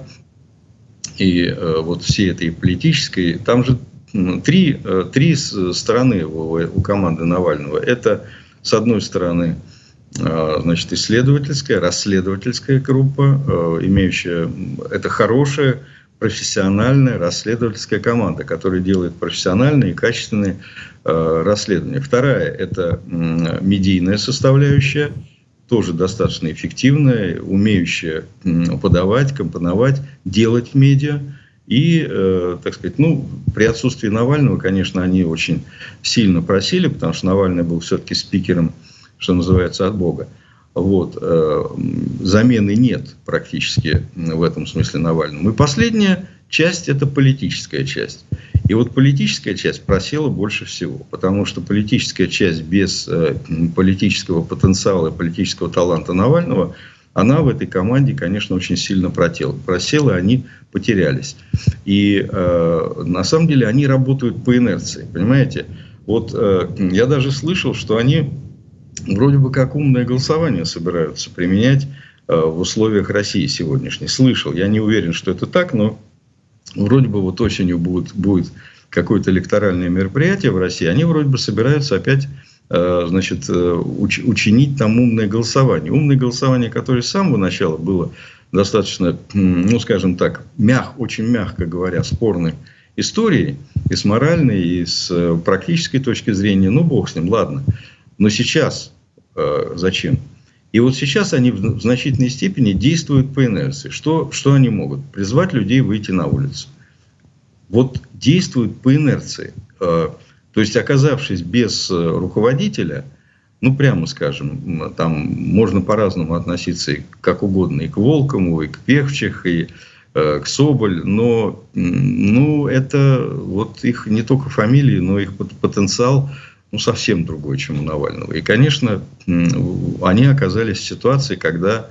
и э, вот всей этой политической, там же ну, три, э, три стороны у, у команды Навального. Это, с одной стороны, э, значит, исследовательская, расследовательская группа, э, имеющая, это хорошая, профессиональная расследовательская команда, которая делает профессиональные и качественные э, расследования. Вторая – это э, медийная составляющая, тоже достаточно эффективная, умеющая подавать, компоновать, делать медиа. И, э, так сказать, ну, при отсутствии Навального, конечно, они очень сильно просили, потому что Навальный был все-таки спикером, что называется, от Бога. Вот. Э, замены нет практически в этом смысле Навальному. И последняя часть – это политическая часть. И вот политическая часть просела больше всего, потому что политическая часть без э, политического потенциала и политического таланта Навального, она в этой команде, конечно, очень сильно протела. Просела, и они потерялись. И э, на самом деле они работают по инерции, понимаете? Вот э, я даже слышал, что они вроде бы как умное голосование собираются применять э, в условиях России сегодняшней. Слышал, я не уверен, что это так, но... Вроде бы вот осенью будет, будет какое-то электоральное мероприятие в России. Они вроде бы собираются опять э, значит, уч, учинить там умное голосование. Умное голосование, которое с самого начала было достаточно, ну скажем так, мяг, очень мягко говоря, спорной историей. И с моральной, и с практической точки зрения. Ну бог с ним, ладно. Но сейчас э, зачем? И вот сейчас они в значительной степени действуют по инерции. Что, что они могут? Призвать людей выйти на улицу. Вот действуют по инерции. То есть, оказавшись без руководителя, ну, прямо скажем, там можно по-разному относиться как угодно. И к Волкову, и к Певчих, и к Соболь. Но ну, это вот их не только фамилии, но их потенциал ну, совсем другой, чем у Навального. И, конечно, они оказались в ситуации, когда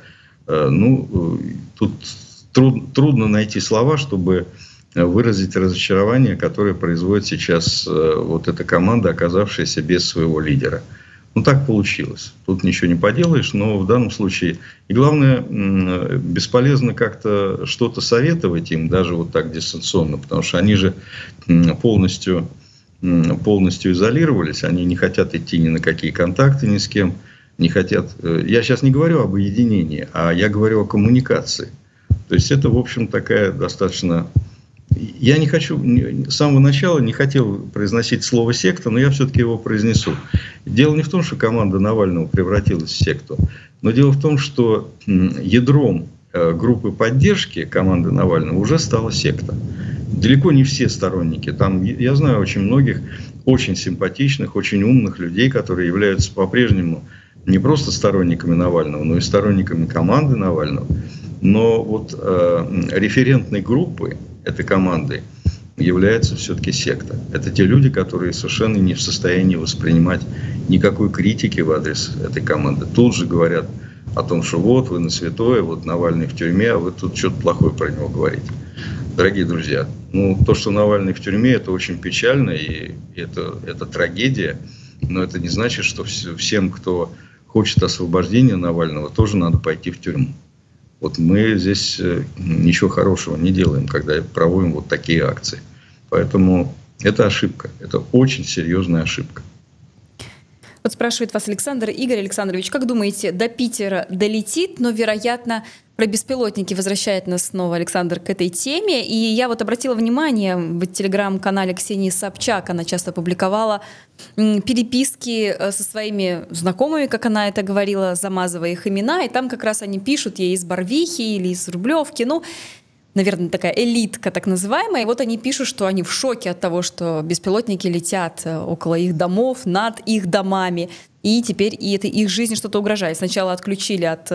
ну, тут труд, трудно найти слова, чтобы выразить разочарование, которое производит сейчас вот эта команда, оказавшаяся без своего лидера. Ну, так получилось. Тут ничего не поделаешь, но в данном случае... И главное, бесполезно как-то что-то советовать им, даже вот так дистанционно, потому что они же полностью... полностью изолировались, они не хотят идти ни на какие контакты ни с кем, не хотят... Я сейчас не говорю об объединении, а я говорю о коммуникации. То есть это, в общем, такая достаточно... Я не хочу, с самого начала не хотел произносить слово «секта», но я все-таки его произнесу. Дело не в том, что команда Навального превратилась в секту, но дело в том, что ядром группы поддержки команды Навального уже стала секта. Далеко не все сторонники. Там, я знаю очень многих очень симпатичных, очень умных людей, которые являются по-прежнему не просто сторонниками Навального, но и сторонниками команды Навального. Но вот э, референтной группой этой команды является все-таки секта. Это те люди, которые совершенно не в состоянии воспринимать никакой критики в адрес этой команды. Тут же говорят о том, что вот вы на святое, вот Навальный в тюрьме, а вы тут что-то плохое про него говорите. Дорогие друзья, ну, то, что Навальный в тюрьме, это очень печально, и это, это трагедия, но это не значит, что всем, кто хочет освобождения Навального, тоже надо пойти в тюрьму. Вот мы здесь ничего хорошего не делаем, когда проводим вот такие акции. Поэтому это ошибка, это очень серьезная ошибка. Вот спрашивает вас Александр. Игорь Александрович, как думаете, до Питера долетит, но, вероятно, про беспилотники возвращает нас снова Александр к этой теме. И я вот обратила внимание, в телеграм-канале Ксении Собчак она часто публиковала переписки со своими знакомыми, как она это говорила, замазывая их имена. И там как раз они пишут ей из Барвихи или из Рублевки. Ну, наверное, такая элитка так называемая. И вот они пишут, что они в шоке от того, что беспилотники летят около их домов, над их домами. И теперь и это их жизни что-то угрожает. Сначала отключили от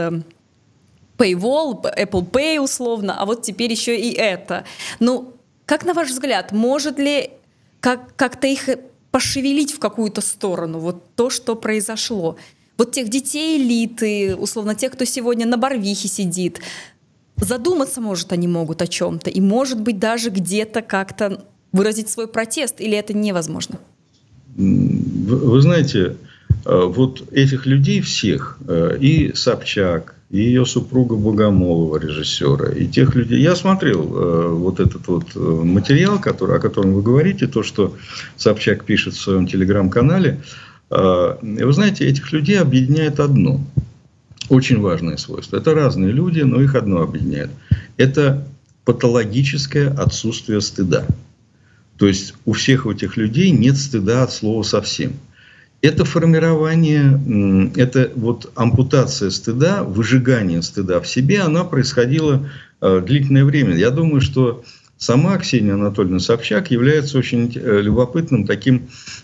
Paywall, Apple Pay условно, а вот теперь еще и это. Ну, как на ваш взгляд, может ли как- как-то их пошевелить в какую-то сторону? Вот то, что произошло. Вот тех детей элиты, условно, тех, кто сегодня на Барвихе сидит, задуматься, может, они могут о чем-то, и, может быть, даже где-то как-то выразить свой протест, или это невозможно? Вы, вы знаете, вот этих людей всех, и Собчак, и ее супруга Богомолова, режиссера, и тех людей... Я смотрел вот этот вот материал, который, о котором вы говорите, то, что Собчак пишет в своем телеграм-канале. Вы знаете, этих людей объединяет одно – очень важное свойство. Это разные люди, но их одно объединяет. Это патологическое отсутствие стыда. То есть у всех этих людей нет стыда от слова совсем. Это формирование, это вот ампутация стыда, выжигание стыда в себе, она происходила длительное время. Я думаю, что сама Ксения Анатольевна Собчак является очень любопытным таким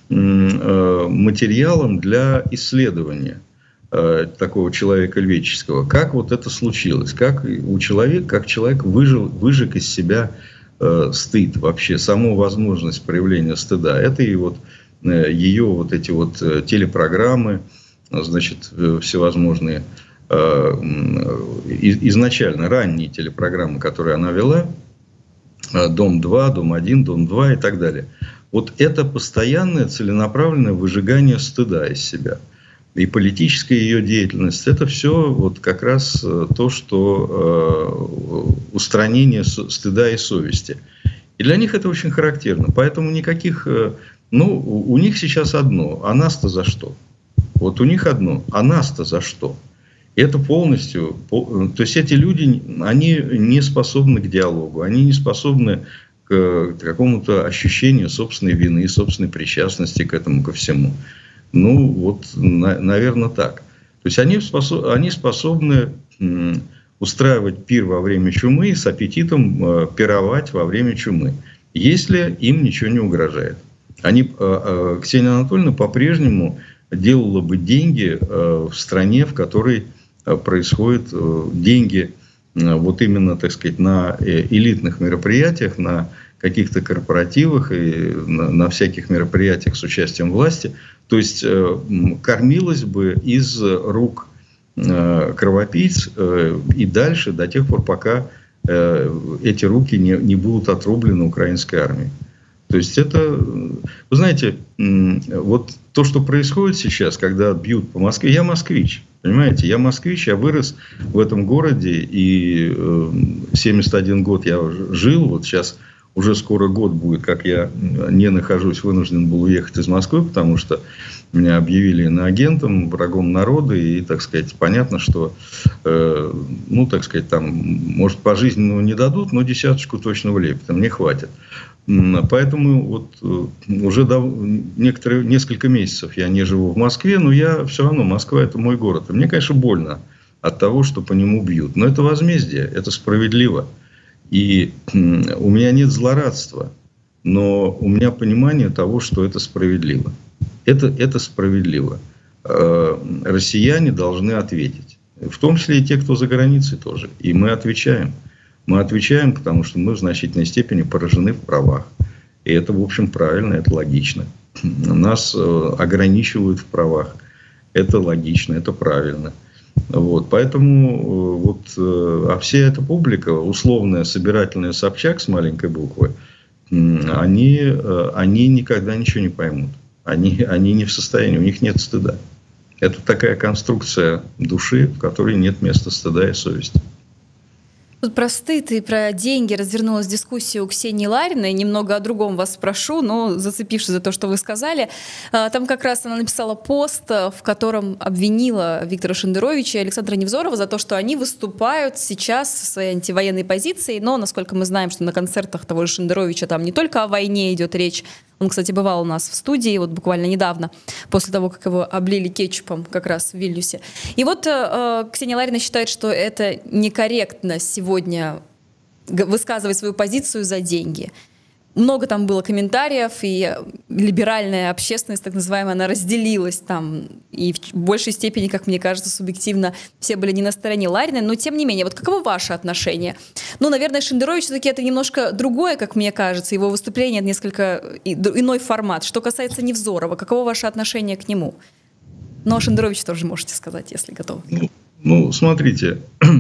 материалом для исследования такого человека львеческого. Как вот это случилось? Как у человека, как человек выжил, выжег из себя э, стыд вообще, саму возможность проявления стыда. Это и вот э, ее вот эти вот э, телепрограммы, значит, э, всевозможные э, э, изначально ранние телепрограммы, которые она вела, э, Дом-два, Дом-один, Дом-два и так далее. Вот это постоянное целенаправленное выжигание стыда из себя. И политическая ее деятельность – это все вот как раз то, что э, устранение стыда и совести. И для них это очень характерно. Поэтому никаких… Ну, у них сейчас одно – а нас-то за что? Вот у них одно – а нас-то за что? И это полностью… То есть эти люди, они не способны к диалогу, они не способны к какому-то ощущению собственной вины, собственной причастности к этому, ко всему. Ну, вот, на, наверное, так. То есть они, способ, они способны м, устраивать пир во время чумы и с аппетитом э, пировать во время чумы, если им ничего не угрожает. Они, э, э, Ксения Анатольевна по-прежнему делала бы деньги э, в стране, в которой э, происходят э, деньги э, вот именно, так сказать, на э, элитных мероприятиях, на каких-то корпоративах и на, на всяких мероприятиях с участием власти. То есть э, кормилась бы из рук э, кровопийц э, и дальше до тех пор, пока э, эти руки не, не будут отрублены украинской армией. То есть это, вы знаете, э, вот то, что происходит сейчас, когда бьют по Москве, я москвич, понимаете, я москвич, я вырос в этом городе, и э, семьдесят один год я жил, вот сейчас уже скоро год будет, как я не нахожусь, вынужден был уехать из Москвы, потому что меня объявили иноагентом, врагом народа, и, так сказать, понятно, что, э, ну, так сказать, там, может, пожизненного не дадут, но десяточку точно влепят, мне хватит. Поэтому вот уже дав... некоторые, несколько месяцев я не живу в Москве, но я все равно, Москва – это мой город. И мне, конечно, больно от того, что по нему бьют. Но это возмездие, это справедливо. И у меня нет злорадства, но у меня понимание того, что это справедливо. Это, это справедливо. Россияне должны ответить. В том числе и те, кто за границей тоже. И мы отвечаем. Мы отвечаем, потому что мы в значительной степени поражены в правах. И это, в общем, правильно, это логично. Нас ограничивают в правах. Это логично, это правильно. Вот, поэтому вот, а вся эта публика, условная собирательная Собчак с маленькой буквы, они, они никогда ничего не поймут. Они, они не в состоянии, у них нет стыда. Это такая конструкция души, в которой нет места стыда и совести. Тут про стыд и про деньги развернулась дискуссия у Ксении Лариной. Немного о другом вас спрошу, но зацепившись за то, что вы сказали. Там как раз она написала пост, в котором обвинила Виктора Шендеровича и Александра Невзорова за то, что они выступают сейчас со своей антивоенной позицией. Но, насколько мы знаем, что на концертах того же Шендеровича там не только о войне идет речь. Он, кстати, бывал у нас в студии вот буквально недавно, после того, как его облили кетчупом как раз в Вильнюсе. И вот э, Ксения Ларина считает, что это некорректно сегодня высказывать свою позицию за деньги. Много там было комментариев, и либеральная общественность, так называемая, она разделилась там. И в большей степени, как мне кажется, субъективно все были не на стороне Лариной. Но тем не менее, вот каково ваше отношение? Ну, наверное, Шендерович все-таки это немножко другое, как мне кажется. Его выступление — это несколько иной формат. Что касается Невзорова, каково ваше отношение к нему? Ну, о Шендеровиче тоже можете сказать, если готовы. Ну, ну смотрите,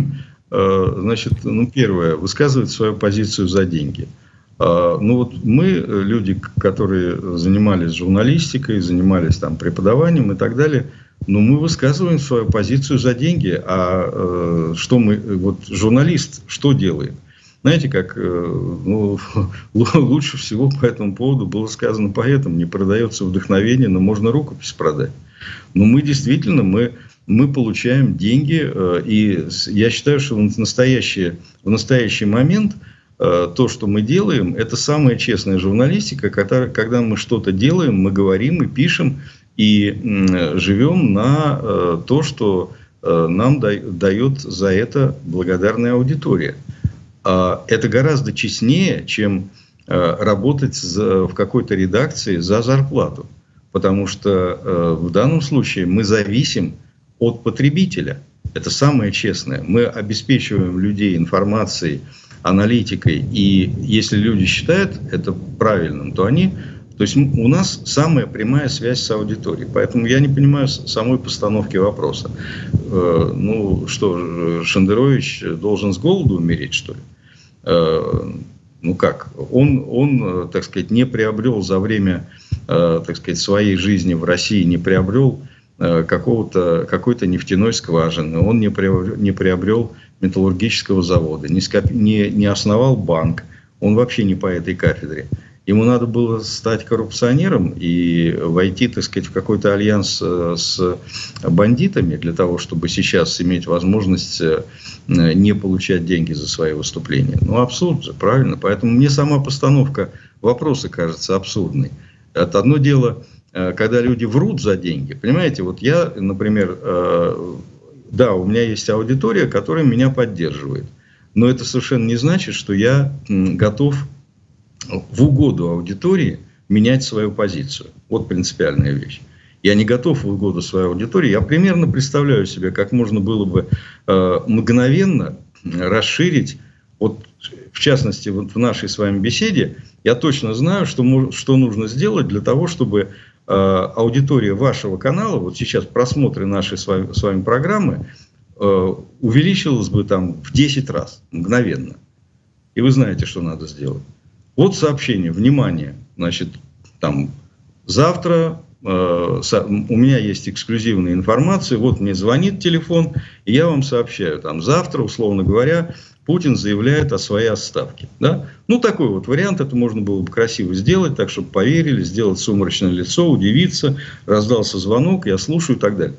значит, ну, первое, высказывать свою позицию за деньги. Ну вот мы, люди, которые занимались журналистикой, занимались там преподаванием и так далее, ну мы высказываем свою позицию за деньги. А э, что мы, вот журналист, что делает? Знаете, как э, ну, лучше всего по этому поводу было сказано поэтом: не продается вдохновение, но можно рукопись продать. Но мы действительно, мы, мы получаем деньги, э, и я считаю, что в настоящий, в настоящий момент то, что мы делаем, это самая честная журналистика, когда, когда мы что-то делаем, мы говорим и пишем, и живем на то, что нам дает за это благодарная аудитория. Это гораздо честнее, чем работать в какой-то редакции за зарплату. Потому что в данном случае мы зависим от потребителя. Это самое честное. Мы обеспечиваем людей информацией, аналитикой, и если люди считают это правильным, то они, то есть у нас самая прямая связь с аудиторией. Поэтому я не понимаю самой постановки вопроса. Э, ну что, Шендерович должен с голоду умереть, что ли? Э, ну как? Он, он, так сказать, не приобрел за время, э, так сказать, своей жизни в России, не приобрел э, какого-то, какой-то нефтяной скважины, он не приобрел, не приобрел металлургического завода, не, скоп... не, не основал банк, он вообще не по этой кафедре. Ему надо было стать коррупционером и войти, так сказать, в какой-то альянс с бандитами для того, чтобы сейчас иметь возможность не получать деньги за свои выступления. Ну, абсурд же, правильно? Поэтому мне сама постановка вопроса кажется абсурдной. Это одно дело, когда люди врут за деньги. Понимаете, вот я, например, да, у меня есть аудитория, которая меня поддерживает. Но это совершенно не значит, что я готов в угоду аудитории менять свою позицию. Вот принципиальная вещь. Я не готов в угоду своей аудитории. Я примерно представляю себе, как можно было бы э, мгновенно расширить. Вот, в частности, вот в нашей с вами беседе я точно знаю, что, что нужно сделать для того, чтобы аудитория вашего канала, вот сейчас просмотры нашей с вами, с вами программы, э, увеличилась бы там в десять раз, мгновенно. И вы знаете, что надо сделать. Вот сообщение, внимание, значит, там, завтра э, со, у меня есть эксклюзивная информация, вот мне звонит телефон, и я вам сообщаю, там, завтра, условно говоря, Путин заявляет о своей отставке. Да? Ну, такой вот вариант, это можно было бы красиво сделать, так, чтобы поверили, сделать сумрачное лицо, удивиться, раздался звонок, я слушаю и так далее.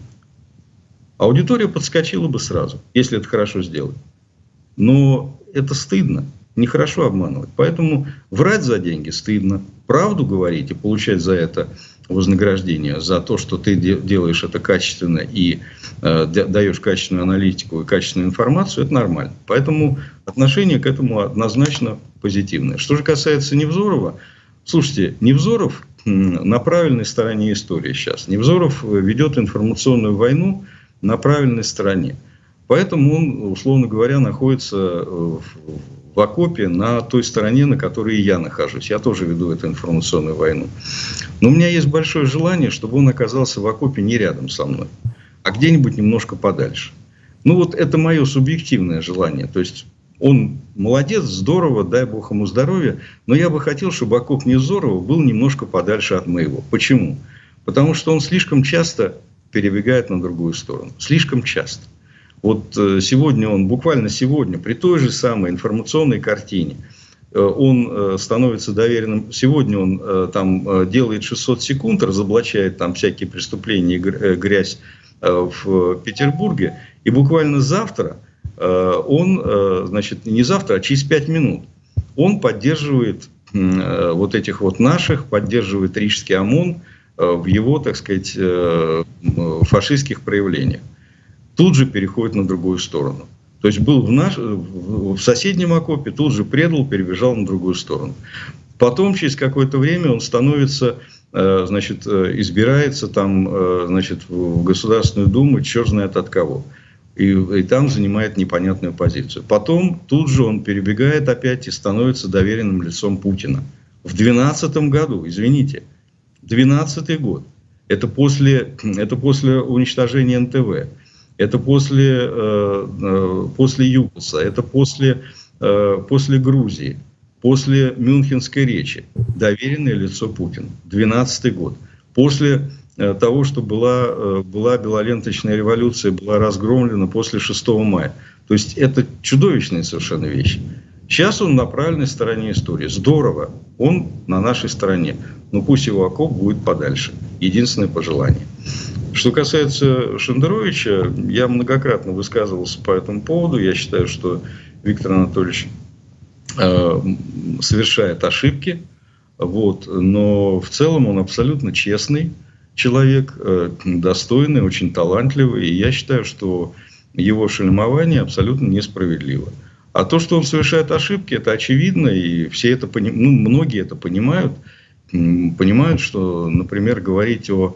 Аудитория подскочила бы сразу, если это хорошо сделать. Но это стыдно, нехорошо обманывать. Поэтому врать за деньги стыдно, правду говорить и получать за это вознаграждение, за то, что ты делаешь это качественно и э, даешь качественную аналитику и качественную информацию, это нормально. Поэтому отношение к этому однозначно позитивное. Что же касается Невзорова, слушайте, Невзоров на правильной стороне истории сейчас. Невзоров ведет информационную войну на правильной стороне. Поэтому он, условно говоря, находится в в окопе на той стороне, на которой я нахожусь. Я тоже веду эту информационную войну. Но у меня есть большое желание, чтобы он оказался в окопе не рядом со мной. а где-нибудь немножко подальше. Ну вот это мое субъективное желание. То есть он молодец, здорово, дай бог ему здоровья, но я бы хотел, чтобы окоп Невзорова был немножко подальше от моего. Почему? Потому что он слишком часто перебегает на другую сторону. Слишком часто. Вот сегодня он, буквально сегодня, при той же самой информационной картине, он становится доверенным. Сегодня он там делает шестьсот секунд, разоблачает там всякие преступления и грязь в Петербурге. И буквально завтра он, значит, не завтра, а через пять минут он поддерживает вот этих вот наших, поддерживает Рижский ОМОН в его, так сказать, фашистских проявлениях. Тут же переходит на другую сторону. То есть был в, наш, в соседнем окопе, тут же предал, перебежал на другую сторону. Потом, через какое-то время, он становится, значит, избирается там, значит, в Государственную Думу, черт знает от кого. И, и там занимает непонятную позицию. Потом тут же он перебегает опять и становится доверенным лицом Путина. В двенадцатом году, извините, двенадцатый год. Это после, это после уничтожения эн тэ вэ. Это после, э, после ЮКОСа. Это после, э, после Грузии. После Мюнхенской речи. Доверенное лицо Путина. двенадцатый год. После того, что была, была белоленточная революция, была разгромлена после шестого мая. То есть это чудовищные совершенно вещи. Сейчас он на правильной стороне истории. Здорово. Он на нашей стороне. Но пусть его окоп будет подальше. Единственное пожелание. Что касается Шендеровича, я многократно высказывался по этому поводу. Я считаю, что Виктор Анатольевич э, совершает ошибки. Вот, но в целом он абсолютно честный человек, достойный, очень талантливый. И я считаю, что его шельмование абсолютно несправедливо. А то, что он совершает ошибки, это очевидно. И все это пони... ну, многие это понимают. Понимают, что, например, говорить о...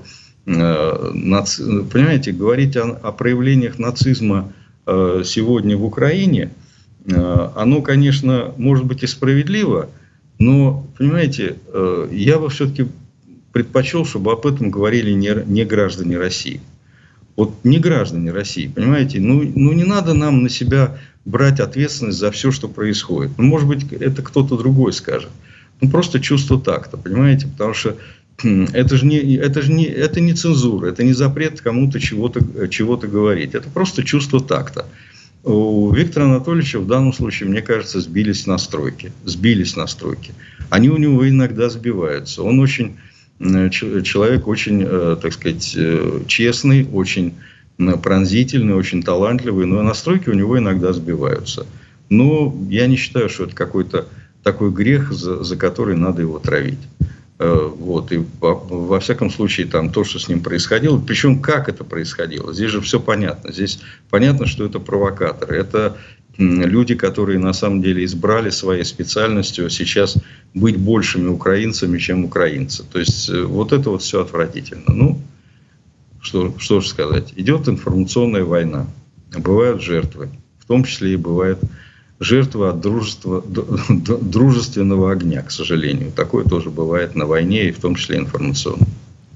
Наци... Понимаете, говорить о, о проявлениях нацизма сегодня в Украине, оно, конечно, может быть и справедливо. Но, понимаете, я бы все-таки предпочел, чтобы об этом говорили не, не граждане России. Вот не граждане России, понимаете? Ну, ну, не надо нам на себя брать ответственность за все, что происходит. Ну, может быть, это кто-то другой скажет. Ну, просто чувство такта, понимаете? Потому что это же не, это же не, это не цензура, это не запрет кому-то чего-то, чего-то говорить. Это просто чувство такта. У Виктора Анатольевича в данном случае, мне кажется, сбились настройки. Сбились настройки. Они у него иногда сбиваются. Он очень... Человек очень, так сказать, честный, очень пронзительный, очень талантливый, но настройки у него иногда сбиваются. Но я не считаю, что это какой-то такой грех, за, за который надо его травить. Вот. И во всяком случае, там, то, что с ним происходило, причем как это происходило, здесь же все понятно. Здесь понятно, что это провокаторы. Это люди, которые на самом деле избрали своей специальностью сейчас быть большими украинцами, чем украинцы. То есть вот это вот все отвратительно. Ну, что, что же сказать. Идет информационная война. Бывают жертвы. В том числе и бывают жертвы от дружества, дружественного огня, к сожалению. Такое тоже бывает на войне, и в том числе информационной.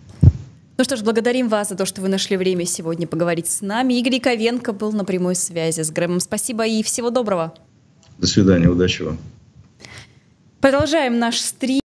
Ну что ж, благодарим вас за то, что вы нашли время сегодня поговорить с нами. Игорь Яковенко был на прямой связи с Грэмом. Спасибо и всего доброго. До свидания, удачи вам. Продолжаем наш стрим.